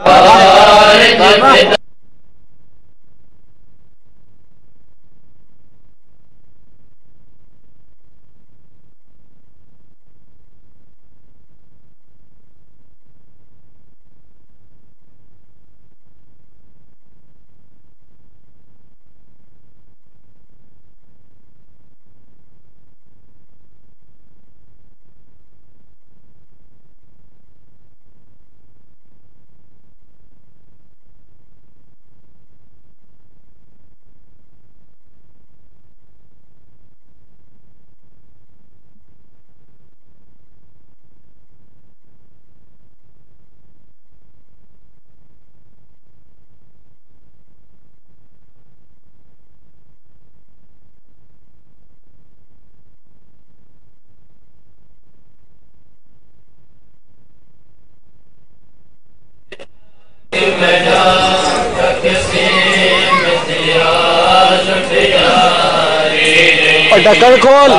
ढक्कन खोल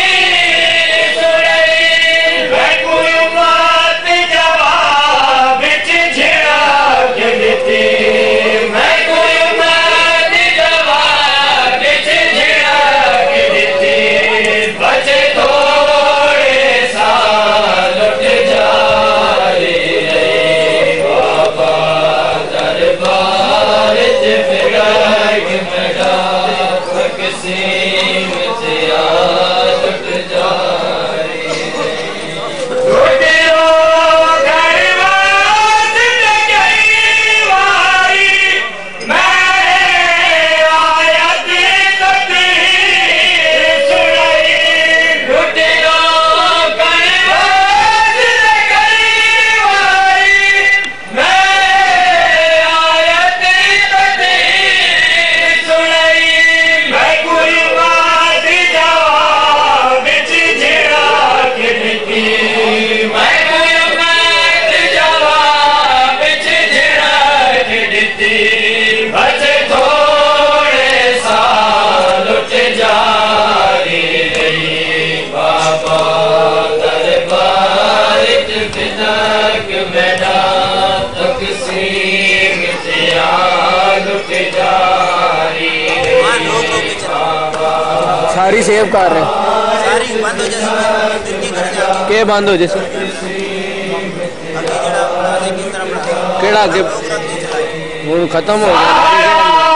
Be सारी सेव कर रहे सारी बंद हो जैसे के बंद हो जैसे केड़ा अगे हूँ खत्म हो गया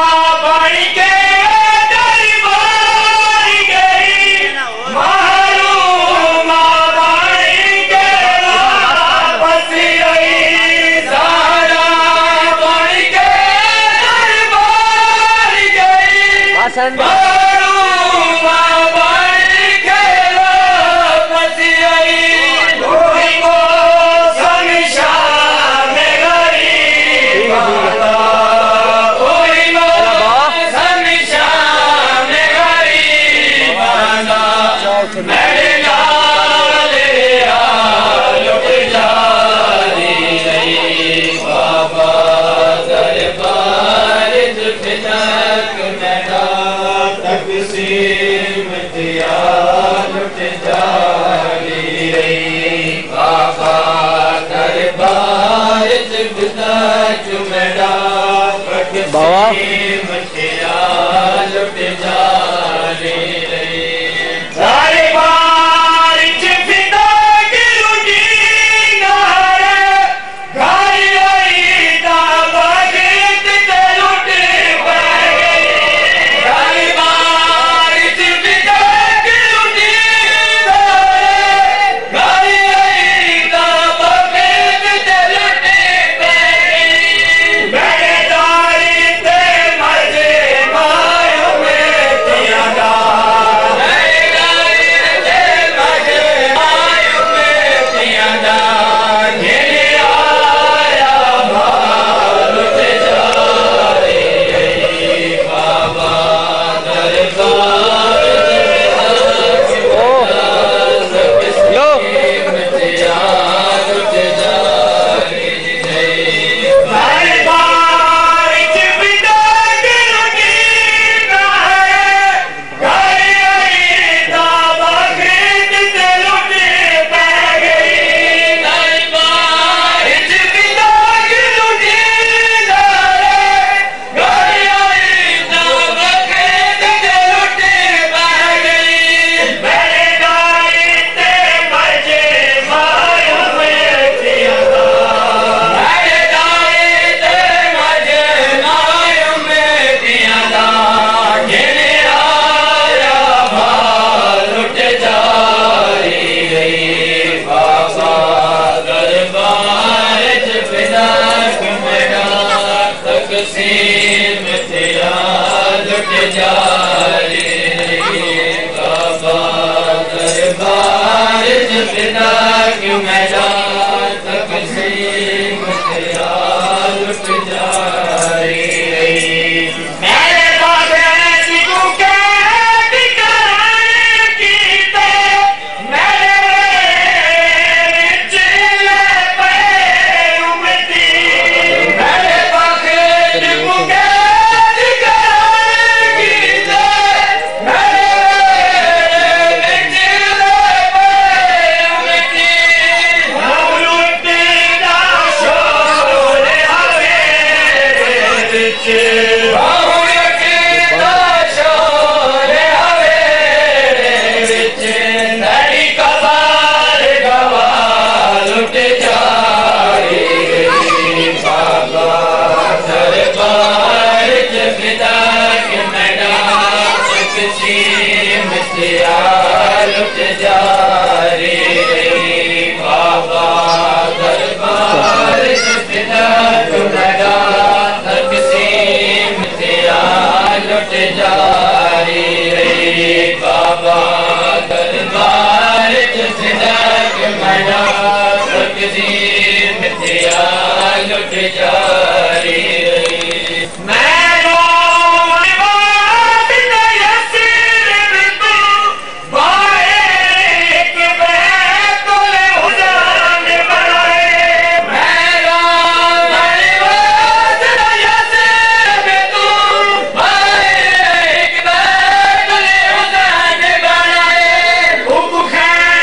बाबा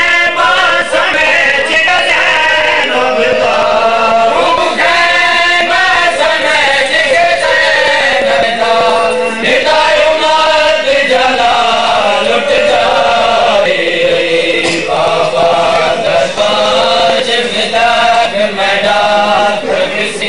मैं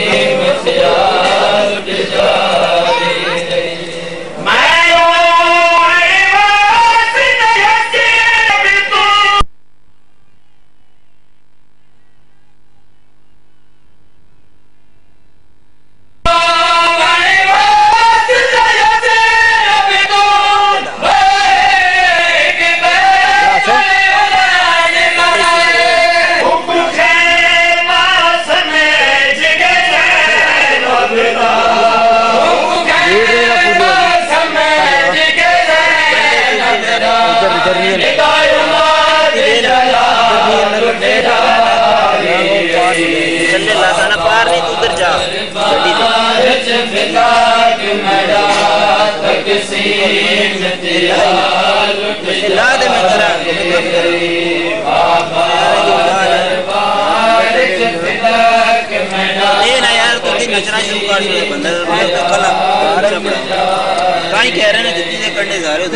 नचना शुरू कर दिया बंदा कला कहीं कह रहे हैं जितनी से करने जा रहे हो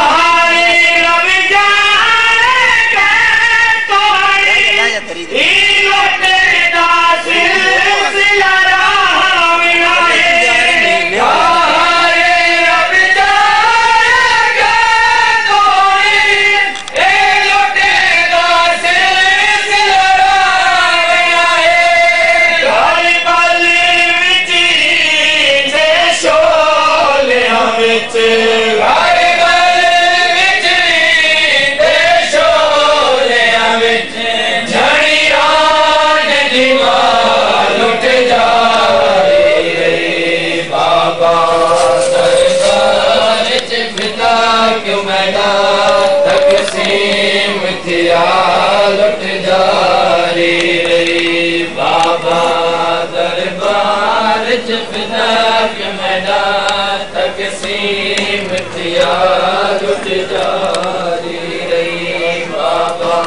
लुट जारी रही बाबा दरबार च फिदा के मैदान तकसीम थिया लुट जारी रही बाबा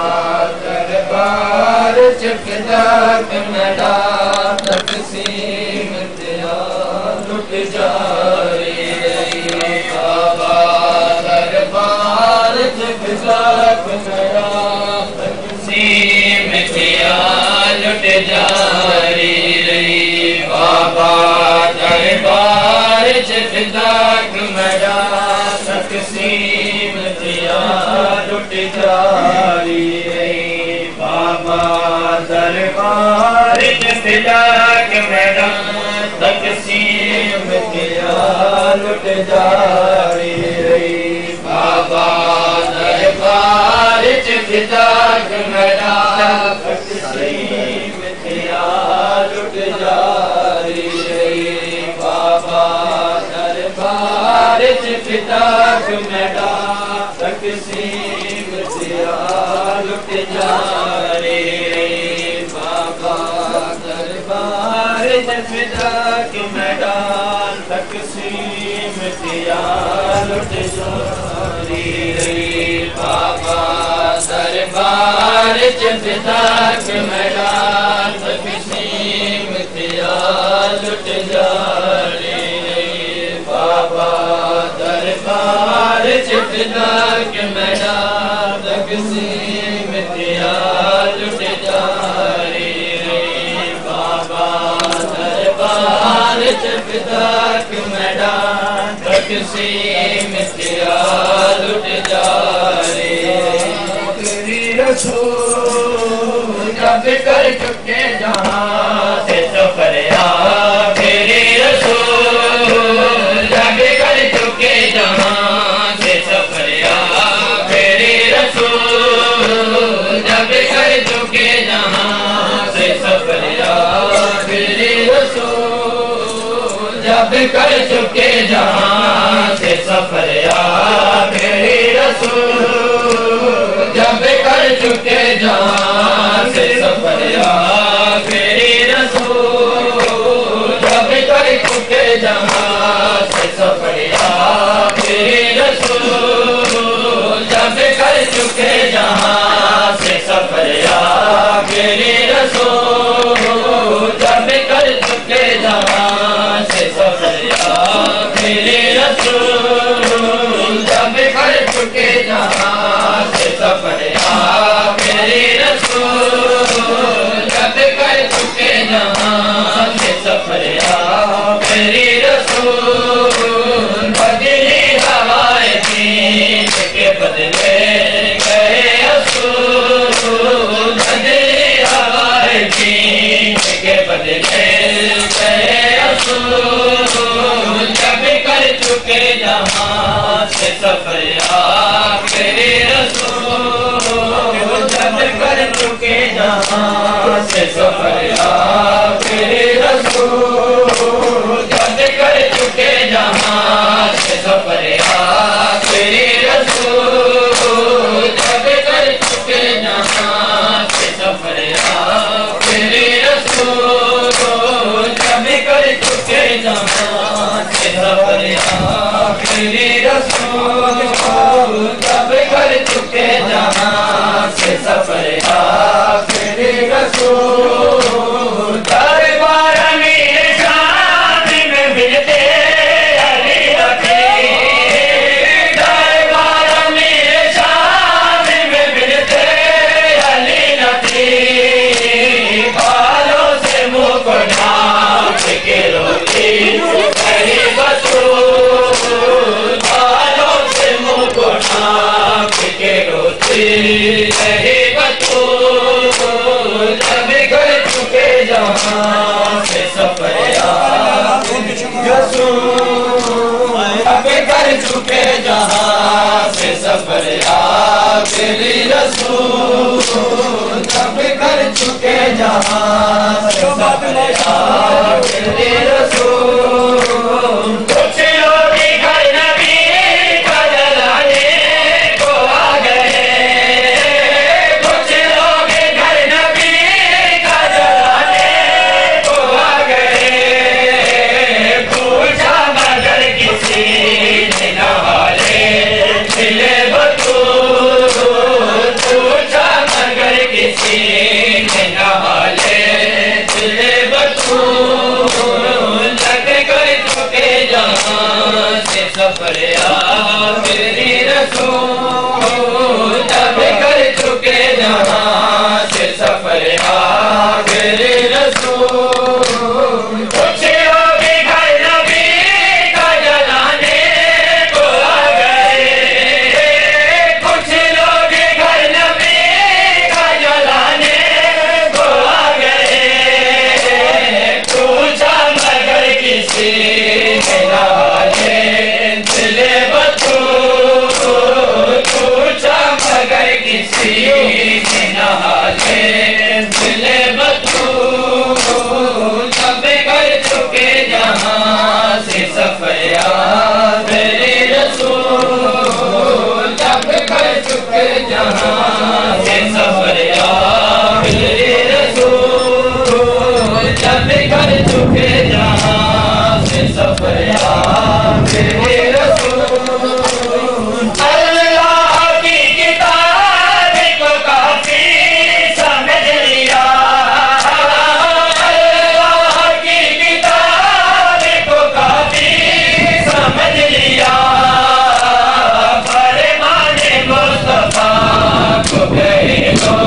दरबार च फिदा के मैदान तकसीम थिया लुट जारी रही बाबा दरबार च फिदा के मैदान तकसीम थिया लुट जारी रही बाबा दरबार च फिदा के मैदान तकसीम थिया लुट जारी रही बाबा दरबार च फिदा के मैदान तकसीम थिया लुट जारी रही बाबा दरबार च फिदा के मैदान तकसीम थिया लुट जारी रही बाबा दरबार च फिदा के मैदान तकसीम थिया लुट जारी रही बाबा दरबार च फिदा के मैदान तकसीम थिया लुट जारी रही बाबा दरबार च फिदा के मैदान तकसीम थिया लुट जारी रही बाबा दरबार च फिदा के मैदान तकसीम थिया लुट जारी रही बाबा दरबार च फिदा के मैदान तकसीम थिया लुट जारी रही रसूल जब कर चुके जहाँ से सफरिया मेरे रसूल जब कर चुके जहाँ से सफरिया मेरे रसूल जब कर चुके जहाँ से सफरिया मेरे रसूल जब कर चुके जहाँ से सफरिया मेरे रसूल जब कर चुके जहाँ से सफरिया मेरे रसूल जब कर चुके जहाँ से सफरिया मेरे रसूल जब कर चुके जहाँ से सफरिया मेरे रसूल जब कर चुके जहाँ से सफरिया मेरे रसूल जब कर चुके जहाँ से सफरिया मेरे रसूल जब कर चुके जहाँ से सफर आखिरी रसूल बदली हवाएं दीन के बदले गए असूल बदली हवाएं दीन के बदले गए असूल जब कर चुके जहां से सफर आखिरी रसूल जब कर चुके जहां से सफर आखिरी रसूल जब कर चुके जहां से सफर आखिरी रसूल जब कर चुके जहां से सफर आखिरी रसूल जब कर चुके जहां से सफर आखिरी रसूल जब कर चुके जहां से सफर आखिरी रसूल दरबार में शान में मिलते अली रफ़ी दरबार में शान में मिलते अली रफ़ी बालों से मुँह को ढांक के रोती अली रसूल बालों से मुँह को ढांक के रोती अली रसूल जब कर चुके जहां से सफर रसूल जब कर चुके जहां से सफर आखिरी रसूल जब कर चुके जहां से सफर आखिरी रसूल कुछ लोग घर नबी का जलाने को आ गए कुछ लोग घर नबी का जलाने को आ गए पूछा मगर किसी ने न हाले मिले बतूल पूछा मगर किसी ने न हाले मिले बतूल जग कर चुके जहां से सफर आखिरी रसूल जब कर चुके जहां से सफर आखिरी रसूल कुछ लोग घर नबी का जलाने को आ गए कुछ लोग घर नबी का जलाने को आ गए पूछा मगर किसी ने न हाले दिले बतूल पूछा मगर किसी ने न हाले दिले बतूल जब कर चुके जहां से सफर आखिरी रसूल जब कर चुके जहां से सफर आखिरी रसूल जब कर चुके जहां से सफर आखिरी रसूल अल्लाह की किताब को काफी समझ लिया अल्लाह की किताब को काफी समझ लिया फरमाने मुस्तफा को गए लो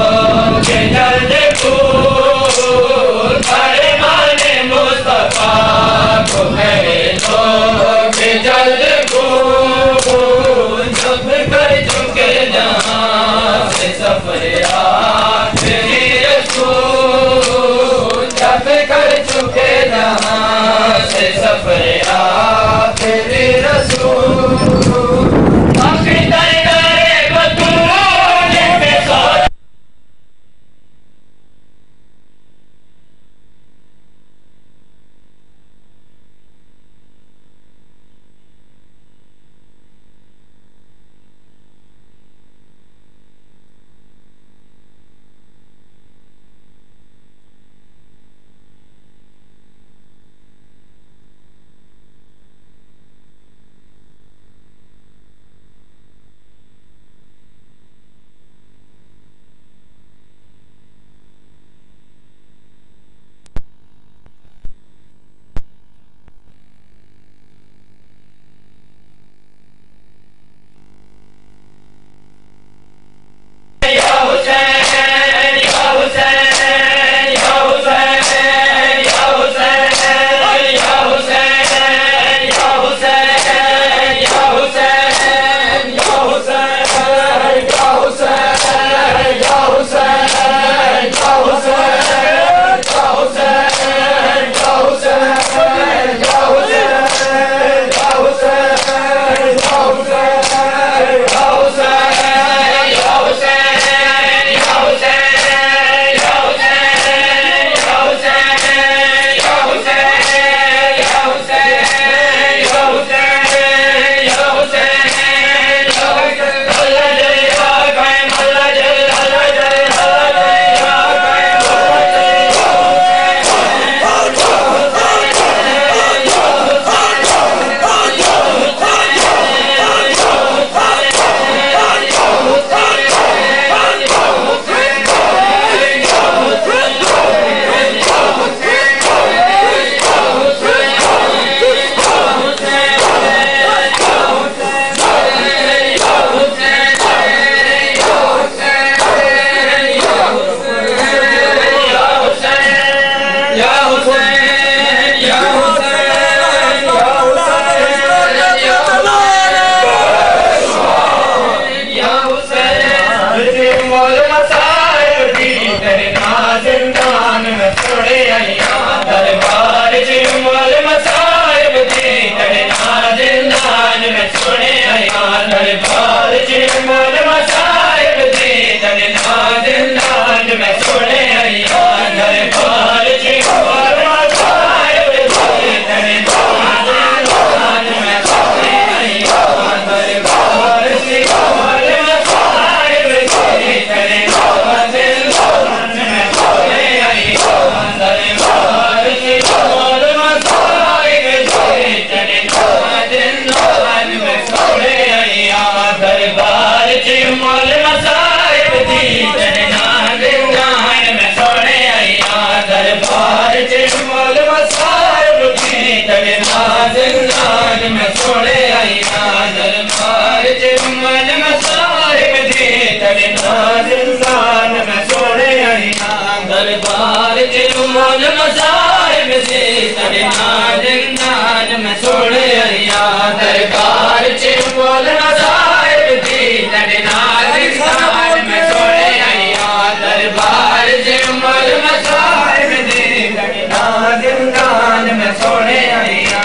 जिंदान में सोने आया दरबार चिमल मसाहिब दी तड़ना जिंदान में सोने आया दरबार चिमल मसाहिब दी तड़ना जिंदान में सोने आया दरबार चिमल मसाहिब दी तड़ना जिंदान में सोने आया दरबार चिमल मसाहिब दी तड़ना जिंदान में सोने आया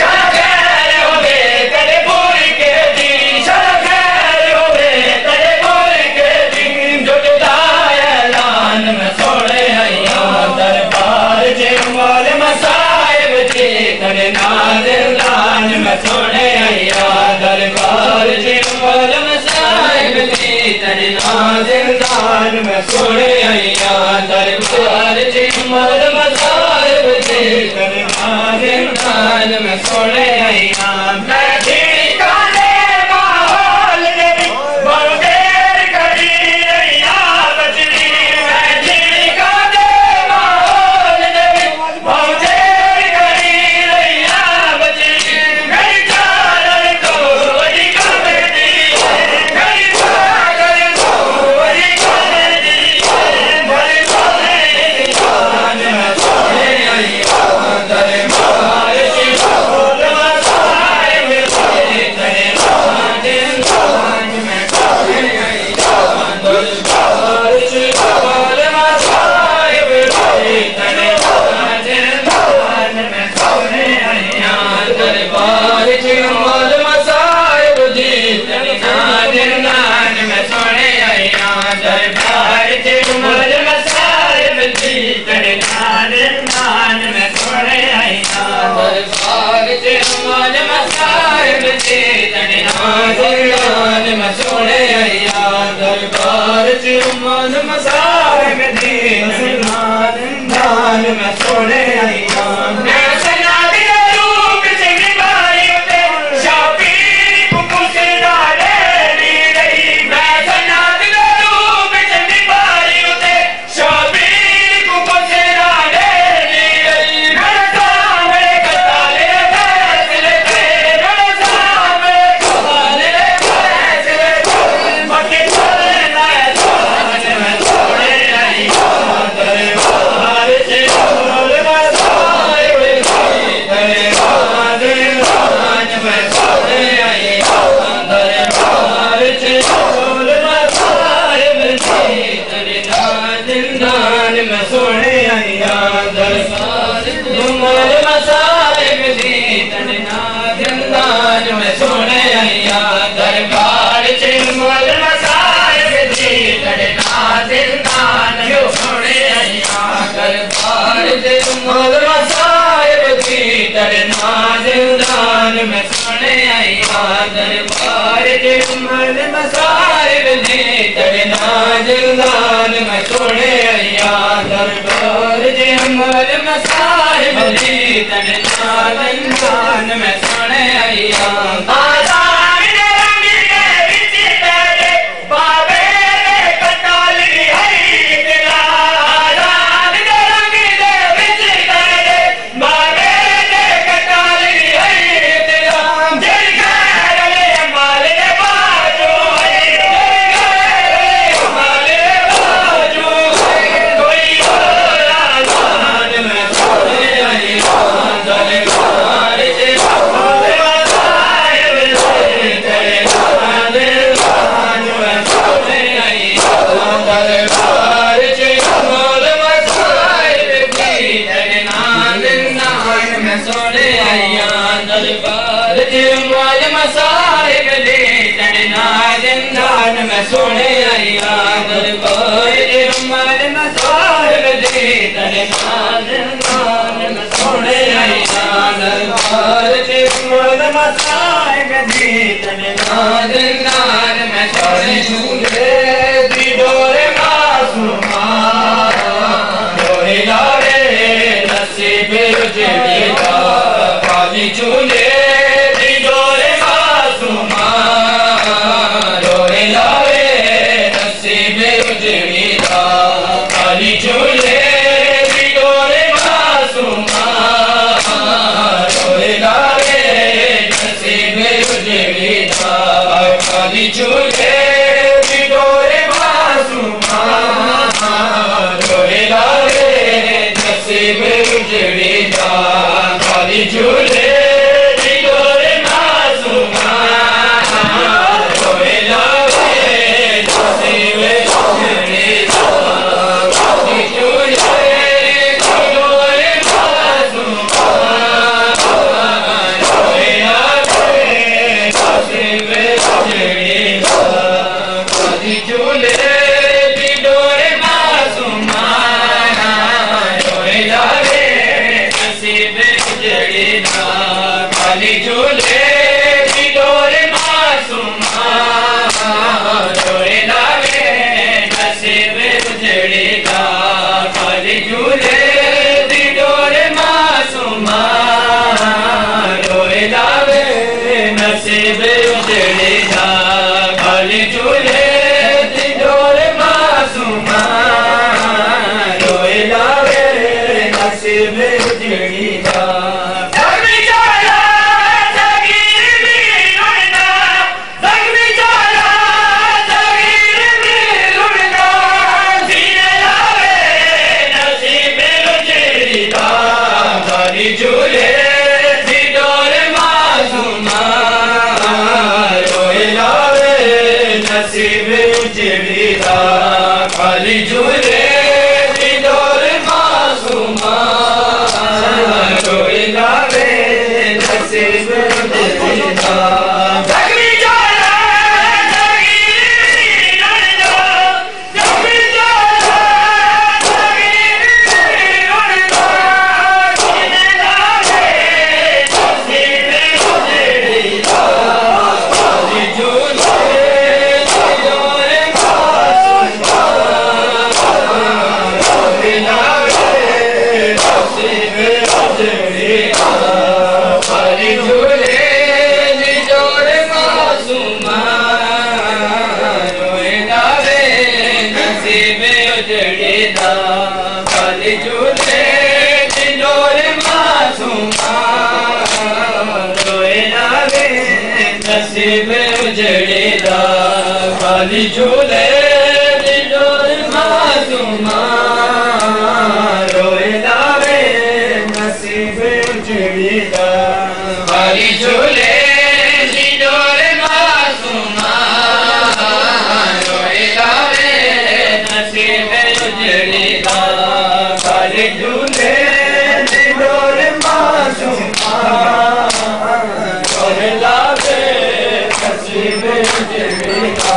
नाज़िलान में सोने आया दरबार चिमल मसाहिब दी नाज़िलान में सोने आया दरबार चिमल मसाहिब दी नाज़िलान में सोने आया नाज़िलान में सोने आया दरबार चिमल मसाहिब दी नाज़िलान में सोने आया मैं सना दे रूप से निभाई उते शाबीर को कुछ डाले दी रही मैं सना दे रूप से निभाई उते शाबीर को कुछ डाले दी रही मैं सामने कताले फैसले थे मैं सामने कताले फैसले थे मके चलना है जान में सोने आया दरबार चिमल मसाहिब दी नाज़िलान में सोने आया दरबार चिमल मसाहिब दी नाज़िलान में सोने आया दरबार चिमल मसाहिब दी नाज़िलान में सोने आया दरबार चिमल मसाहिब दी नाज़िलान में सोने आया दरबार चिमल मसाहिब दी नाज़िलान में सोने आया दरबार चिमल मसाहिब दी नाज़िलान में सोने आया दरबार चिमल मसाहिब दी नाज़िलान में सोने आया आज़ाद रंग के विच तेरे बाबे कटाली है दिला आज़ाद रंग के विच तेरे बाबे कटाली है दिला जल गए माले बाजू है माले बाजू कोई और आज़ाद में सोने आया दरबार चिमल मसाहिब दी नाज़िलान में सोने आया दरबार चिमल मसाहिब दी नाज़िलान में सोने आया दरबार चिमल मसाहिब दी नाज़िलान में सोने आया दरबार चिमल मसाहिब दी नाज़िलान में सोने आया दरबार चिमल मसाहिब दी नाज़िलान में सोने झूले दी डोरे मासूमा डोरे लारे नसीब उजड़ी दा काली झूले दी डोरे मासूमा डोरे लारे नसीब उजड़ी दा काली झूले दी डोरे मासूमा डोरे लारे झूले बिडोरे मासूमा रोए लावे नसीब उजड़ी दा काली झूले बिडोरे मासूमा रोए लावे नसीब उजड़ी दा काली झूले बिडोरे मासूमा रोए लावे नसीब उजड़ी दा काली झूले बिडोरे मासूमा रोए लावे नसीब उजड़ी दा काली झूले बिडोरे मासूमा रोए लावे नसीब उजड़ी दा काली झूले बिडोरे मासूमा रोए लावे नसीब उजड़ी दा काली झूले बिडोरे मासूमा रोए लावे नसीब उजड़ी दा जगमी जाला जगीर भी रुड़ना जगमी जाला जगीर भी रुड़ना जीने लावे नसीब उजड़ी दा काली झूले बिडोरे मासूमा रोए लावे नसीब उजड़ी दा काली झूले बिडोरे मासूमा रोए लावे नसीब उजड़ी दा जगमी जाला जगीर रुड़ना जगमी जाला जगीर रुड़ना जीने लावे नसीब उजड़ी दा काली झूले बिडोरे मासूमा रोए लावे नसीब उजड़ी दा काली झूले बिडोरे मासूमा रोए लावे नसीब उजड़ी दा काली झूले बिडोरे मासूमा रोए लावे नसीब उजड़ी दा काली झूले बिडोरे मासूमा रोए लावे नसीब उजड़ी दा काली झूले बिडोरे मासूमा रोए लावे नसीब उजड़ी दा काली झूले बिडोरे मासूमा रोए लावे नसीब उजड़ी दा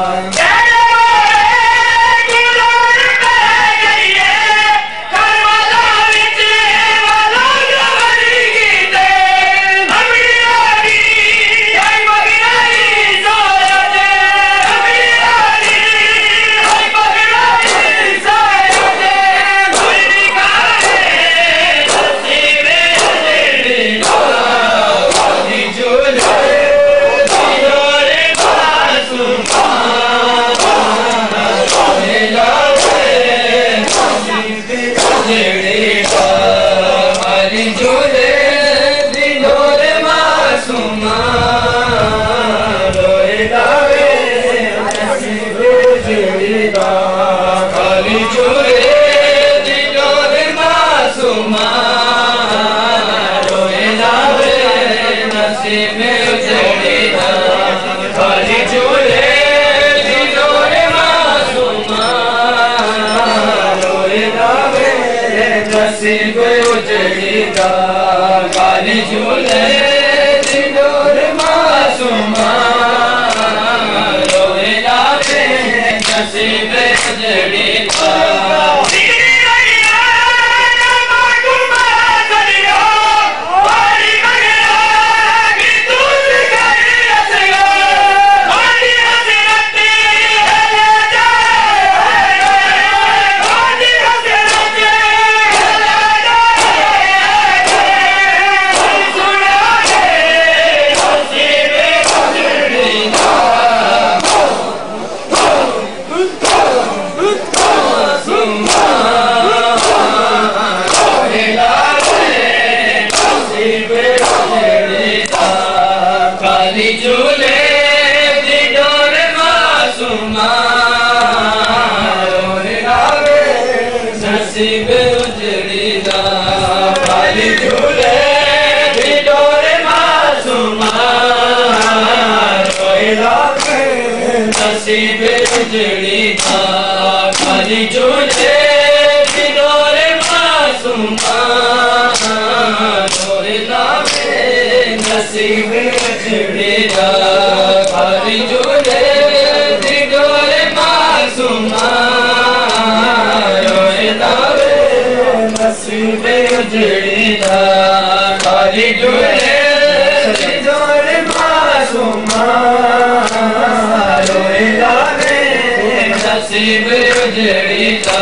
काली झूले बिडोरे मासूमा रोए लावे नसीब उजड़ी दा काली झूले बिडोरे मासूमा रोए लावे नसीब उजड़ी दा काली झूले बिडोरे मासूमा रोए लावे नसीब उजड़ी दा काली झूले बिडोरे मासूमा रोए लावे नसीब उजड़ी दा काली झूले बिडोरे उजड़ी था खाली झूले बिदोरे मासूमा रोए नावे नसीब उजड़ी था खाली झूले बिदोरे मासूमा रोए नावे नसीब उजड़ी था खाली झूले बिदोरे मासूमा रोए नावे नसीब उजड़ी था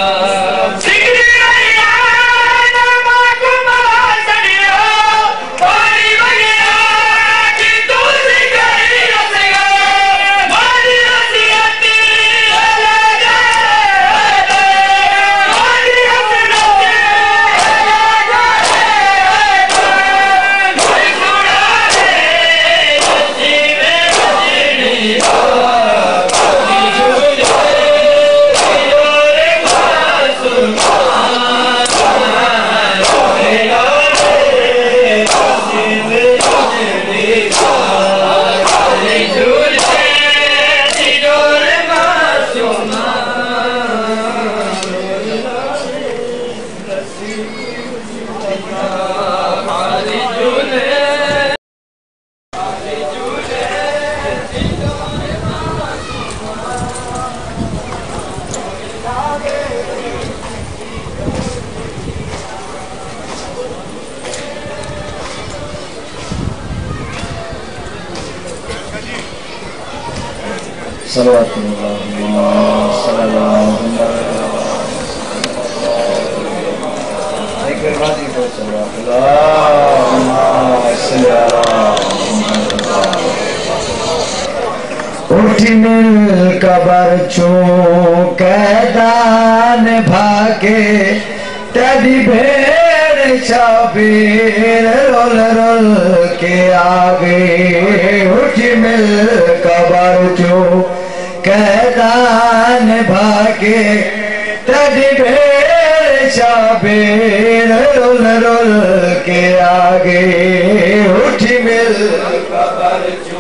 कबर चो कैदान भागे तेरी भेड़ छबीर रोल रोल के आगे उठ मिल कबर चो कैदान भागे तेरी भेड़ छबीर रोल रोल के आगे उठ मिल कबर चो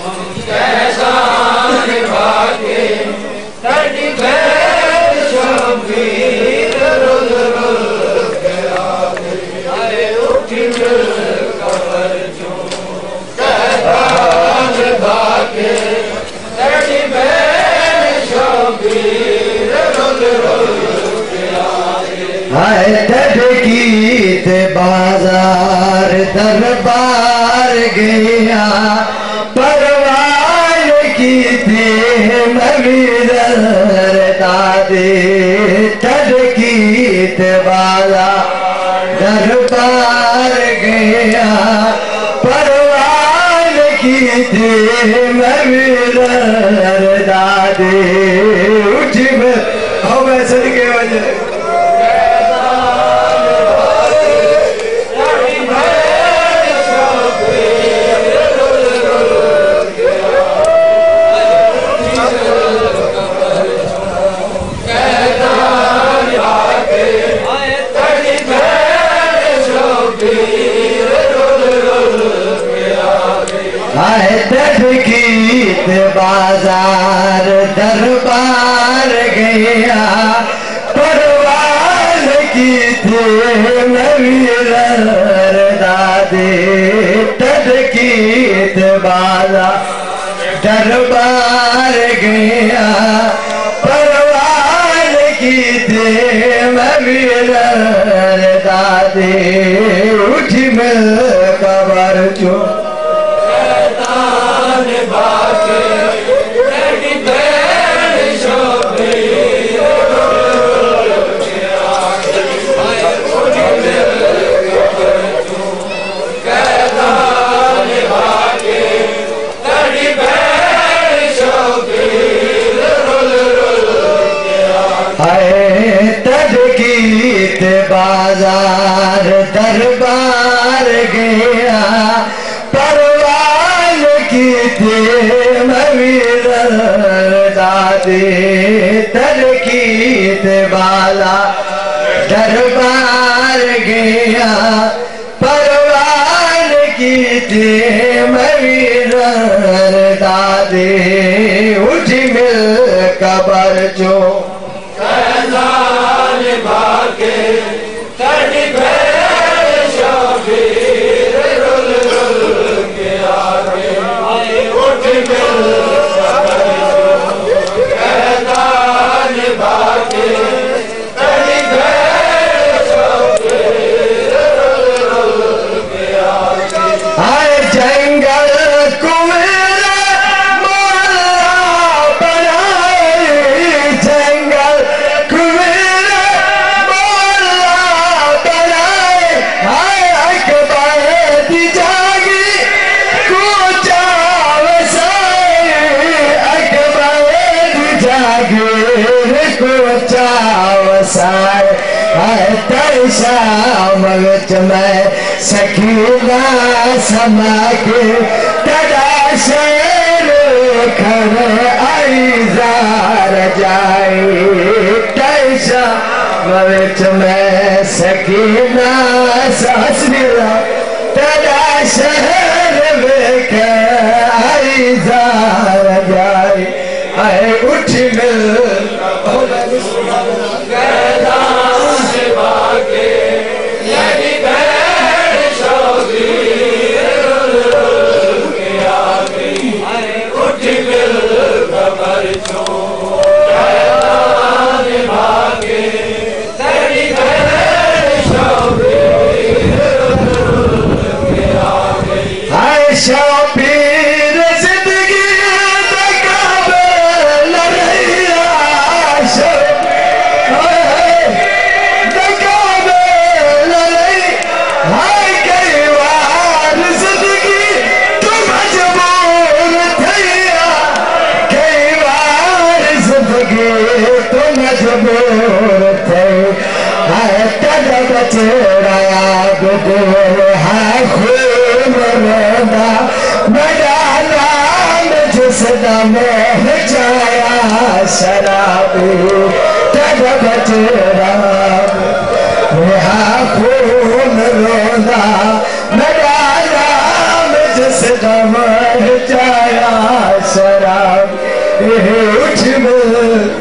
कैदान भागे तेरी भेड़ छबीर रोल रोल के आगे अरे उठ मिल कबर चो कैदान भागे तेरी भेड़ छबीर रोल रोल के आगे हाय तड़कीत बाजार दरबार गया परवान की थे मवीरर दादे तड़कीत बाला दरबार गया परवान की थे मवीरर दादे उठ में हो वैसे के वजह गीत बाजार दरबार गया परवान की थे मवीरर दादे तड़कीत बाजार दरबार गया परवान की थे मवीरर दादे उठ मिल कबर चो तड़कीत बाजार दरबार गया परवान की थे मवीरर दादे तड़कीत बाला दरबार गया परवान की थे मवीरर दादे उठ मिल का कबर जो कैसा निभा के तड़ी भेड़ शबीर रुल रुल के आगे उठ मिल कैसा निभा के तड़ी भेड़ शबीर रुल रुल के आगे आए जंगल कुएं मोहल्ला बनाए जंगल कुएं मोहल्ला बनाए आए अकबर दी जागी कूचा वसाए अकबर दी जागी कूचा वसाए आए तरसा मगज में सकीना समा के तड़ा शेर खर आई जार जाए कैसा मगज में सकीना ससुरा तड़ा शहर में आई जार जाए आए उठ मिल शबीर जिंदगी दकाबल रहिया दकाबल रही हाय कई बार जिंदगी तू मजबूर थैया कई बार जिंदगी तू मजबूर थई हाय तद बचड़ाया गुदर हाय खून रोंदा मैदाना में जिसदा में जाया शराबी तब बचड़ा यहाँ खून रोंदा मैदाना में जिसदा में जाया शराबी उठ मिल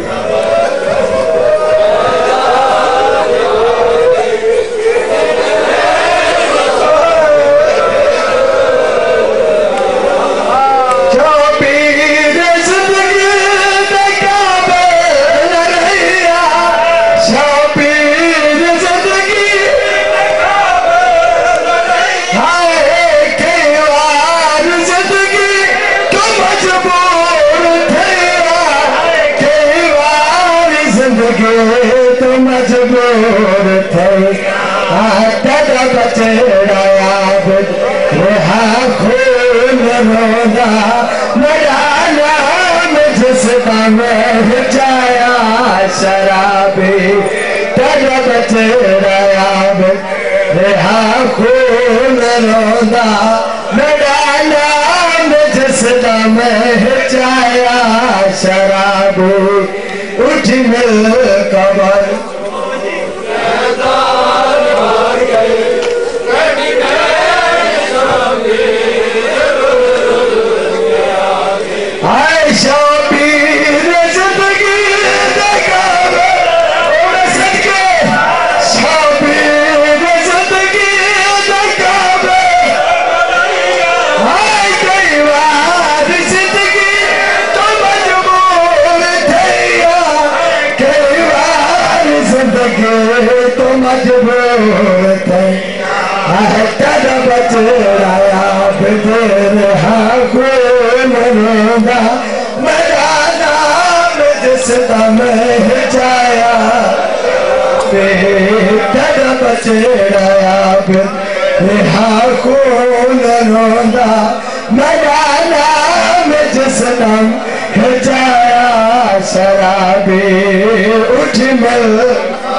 तो मजबूर थे तद बचड़ाया खून रोदा मैदाना में जिसदा में जाया शराबी तद बचड़ाया खून रोदा मैदाना में जिसदा में जाया शराबी उठ मिल कबर आए शबीर जिंदगी शबीर जिंदगी आए कई बार जिंदगी तो मजबूर थैया कई बार जिंदगी तो मजबूर थे तद बचड़ाया फिर खून रोंदा मैदाना में जिसदा में जाया तद बचड़ाया फिर खून रोंदा मैदाना में जिसदा में जाया शराबी उठ मिल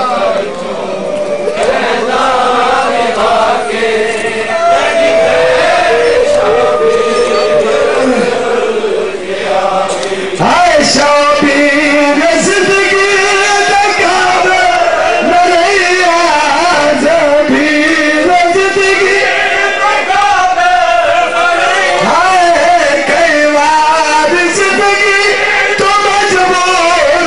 शबीर जिंदगी दकाबल रहिया शबीर जिंदगी हाय कई बार जिंदगी तो मजबूर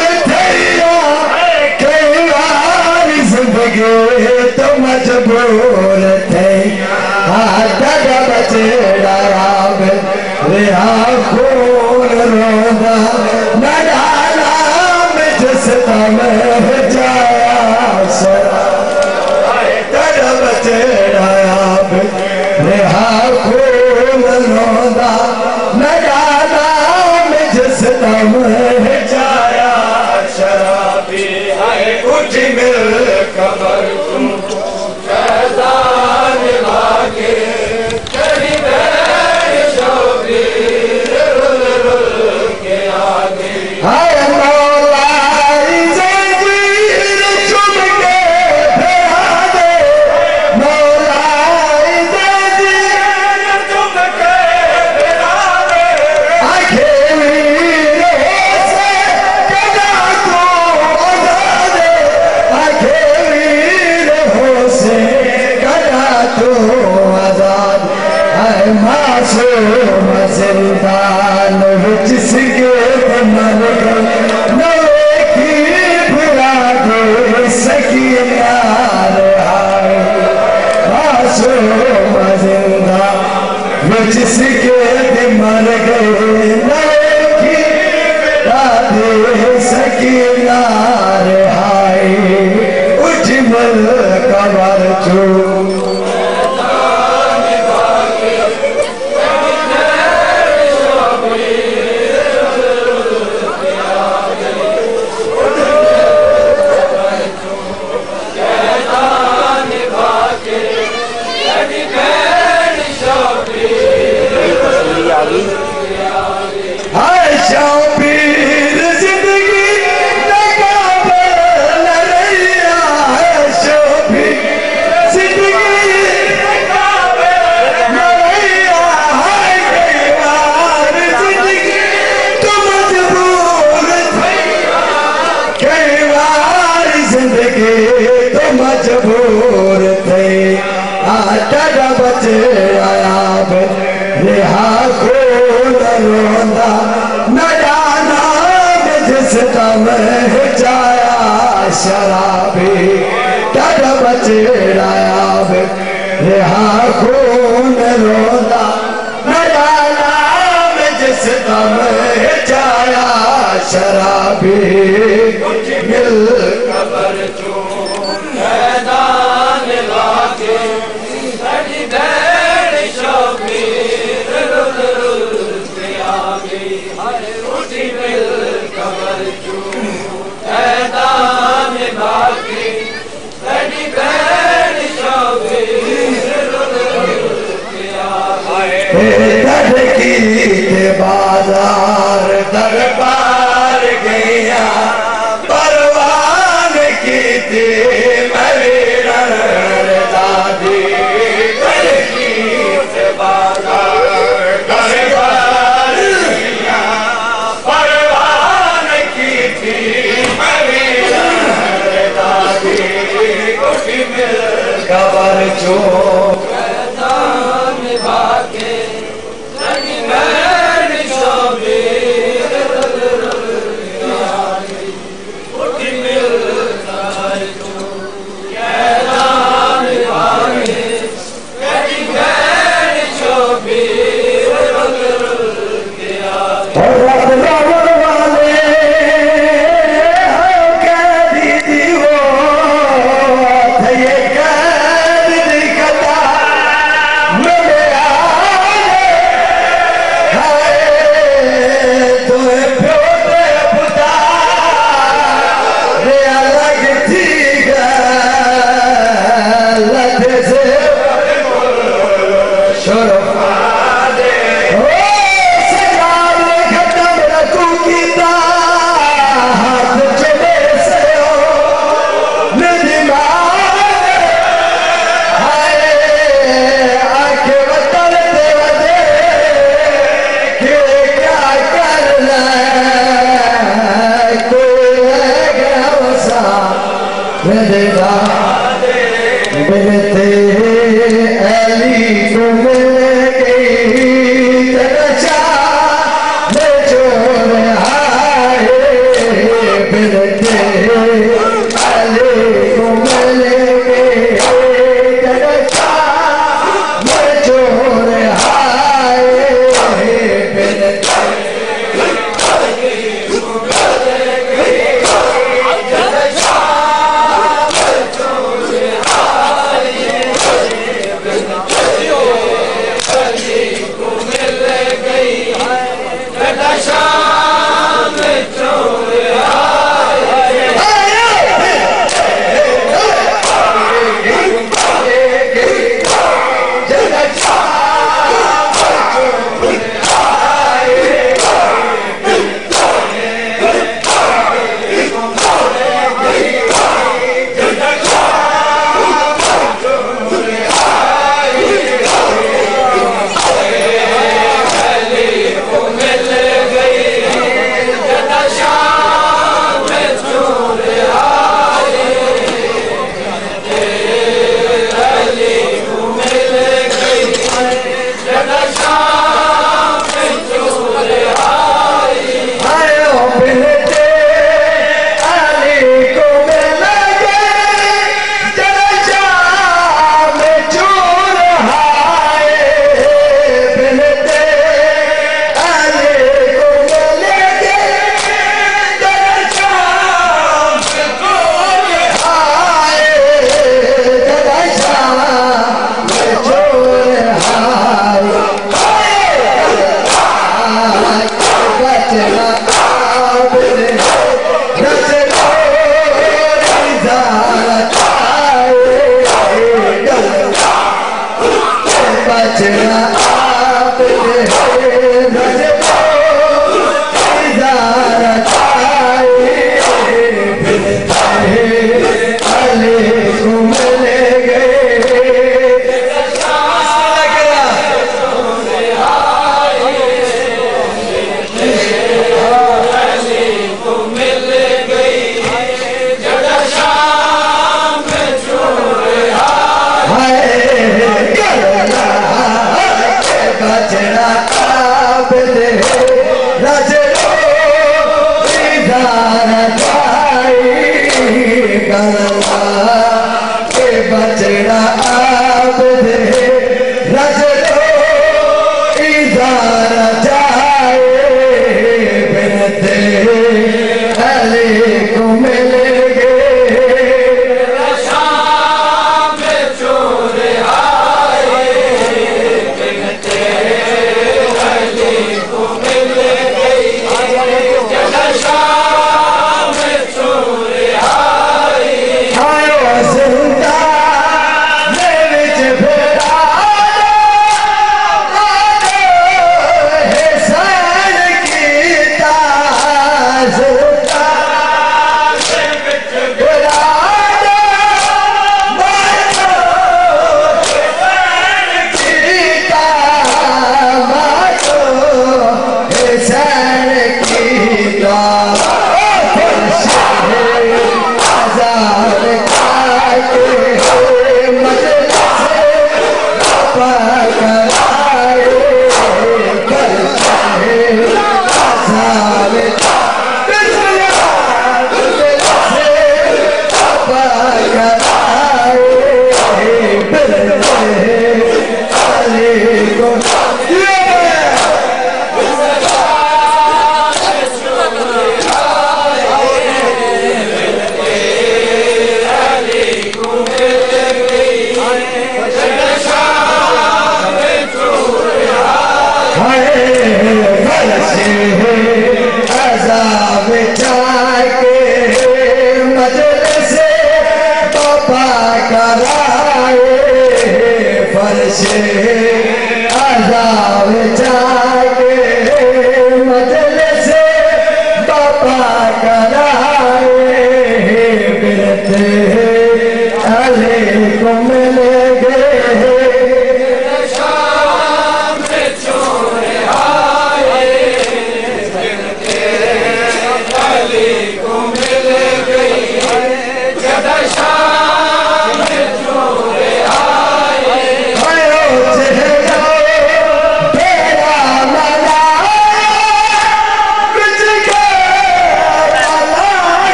बचेड़ा रिहा खून रोंदा न डाला में जिस दम जाया कर बचेड़ा रिहा खून रोंदा न डाला में जिस दम जाया शराबी है उठ मिल कबर तुम शैतान भागे जिंदान विच सिगे मन नवे की भुला दे सकी यार हाय मासूम जिंदा विच सिगे मन गए नवे की भुला दे सकी यार हाय उठ मिल कबर चू मजबूर थे आटा बचेड़ा रिहा खून रोंदा न जाना जिस दम जाया शराबी टड बचेड़ा रिहा खून रोंदा न जाना जिस दम जाया शराबी मिल कबर चू मैदान लाके सड़ी बैठ शौकीर रुल रुल के आगे उठी मिल कबर चू मैदान लाके सड़ी बैठ शौकीर रुल रुल के आगे दर की बाजार दरबार गया परवान की थी कबर चो भागे बचना आप बचना आप दे रज इधर जाए बिनते अली को मिल गए शाम चोर आए बिनते अली को मिल गई शाम चोर आए जिंदा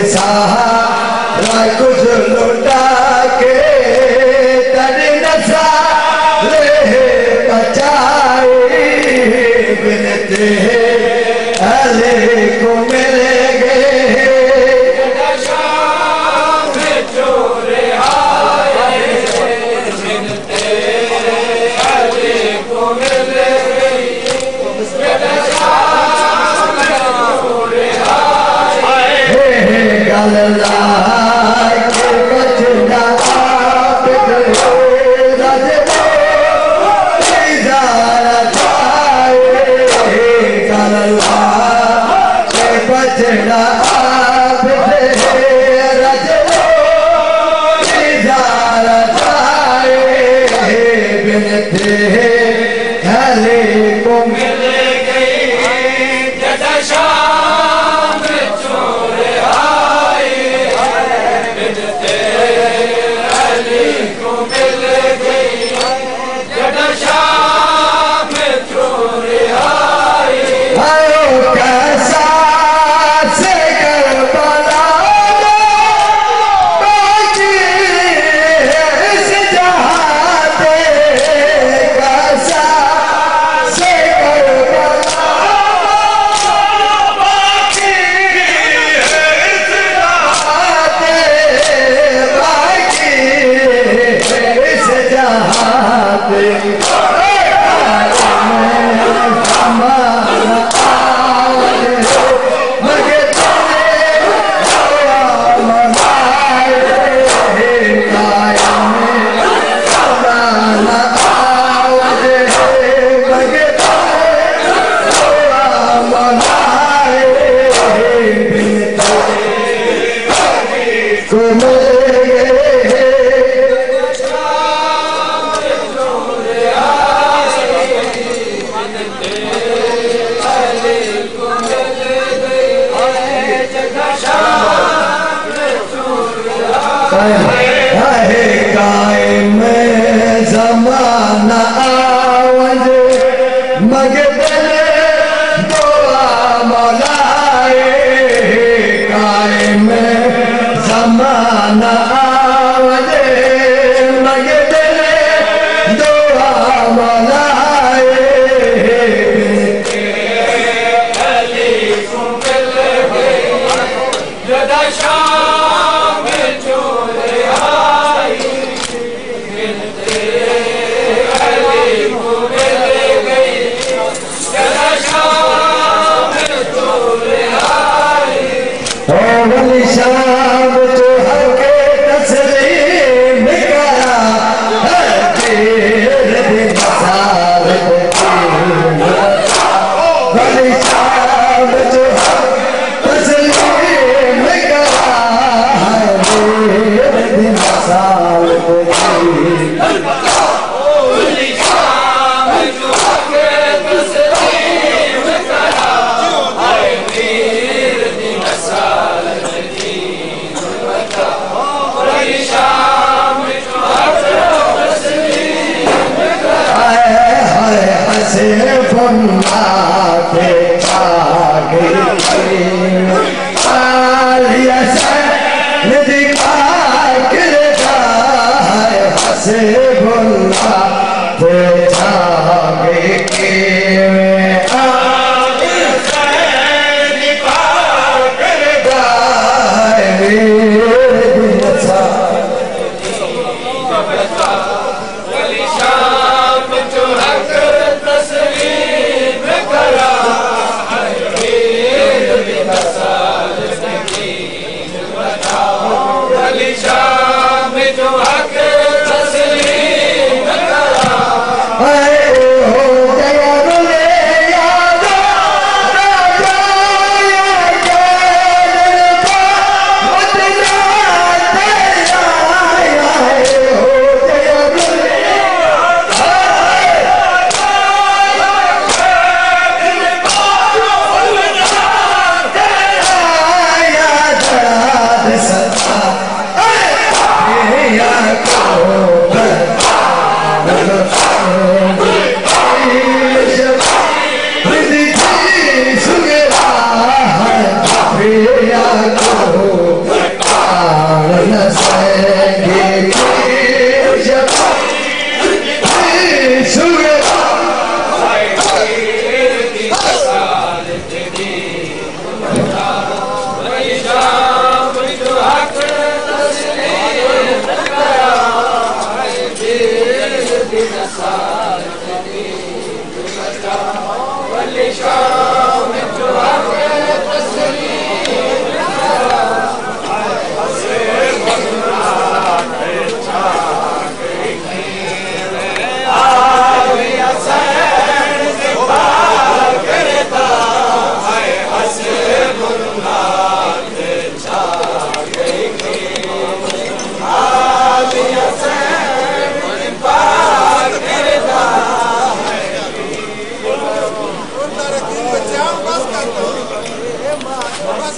सारा कुछ लुटा के तेरे नशा ले बचाए बिनते अले को मिल गए चोरे आए बिनते अले को मिल गई गल्ला के बचना बचना बिनते हले को मिल गई जदा शाम चोरे आए बिनते हले को मिल गई जदा शाम चोरे आए आयो कैसा से करबला बाकी इस जहां पे कैसा से करबला बाकी इस जहां पे बाकी इस जहां पे कायम जमाना आवज मगदल दुआ मौलाए कायम जमाना आवज मगदल दुआ मौलाए अली को मिल गई जदा शाम चोरे आई बिनते अली को मिल गई जदा शाम चोरे आई ओ वली शाम तो हके तस्लीम करा है तेर दिन सारत वली शाम तो तस्लीम करा है तेर दिन सारत वली शाम जो हके तस्लीम करा है तेर दिन सारत वली शाम जो हके तस्लीम करा है हसे फन्ना के आगे आलिया से दिखा करता है हसे फन्ना के आगे आलिया से दिखा करता है मेरे दिल सा वली शाम जो हक तस्लीम करा है मेरे दिल सा वली शाम जो हक तस्लीम करा है हो गया रुले याद राजा के बदला तेरा आया है हो गया रुले सुगरा है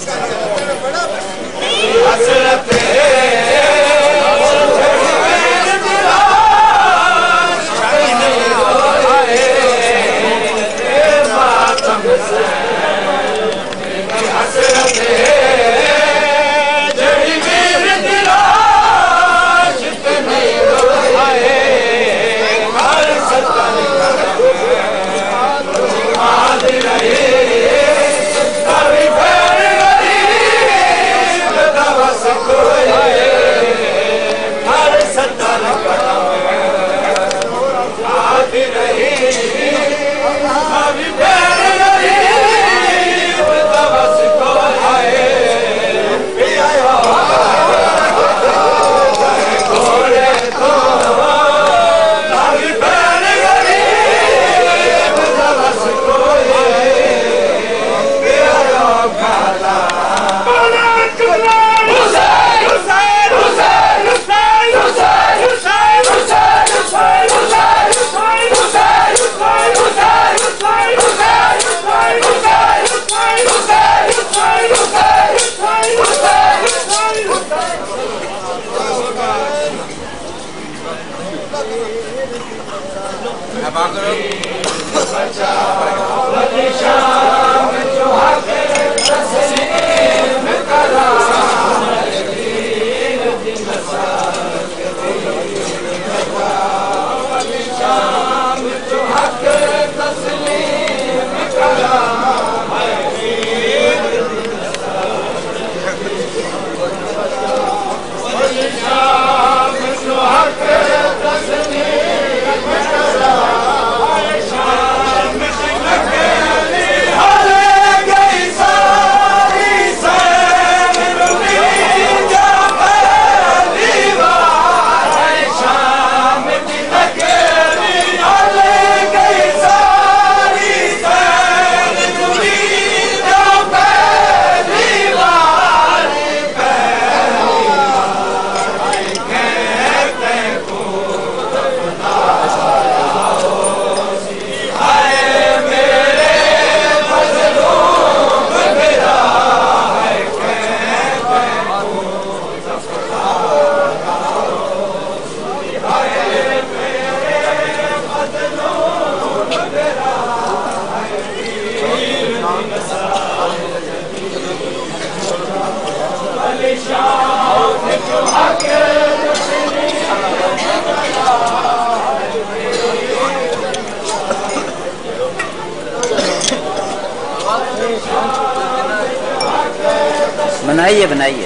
बनाइए बनाइए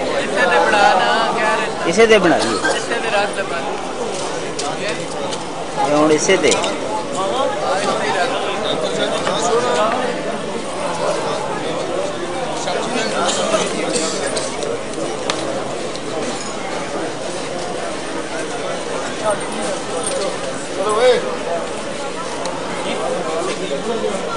इसे दे बनाइए और इसे दे चलो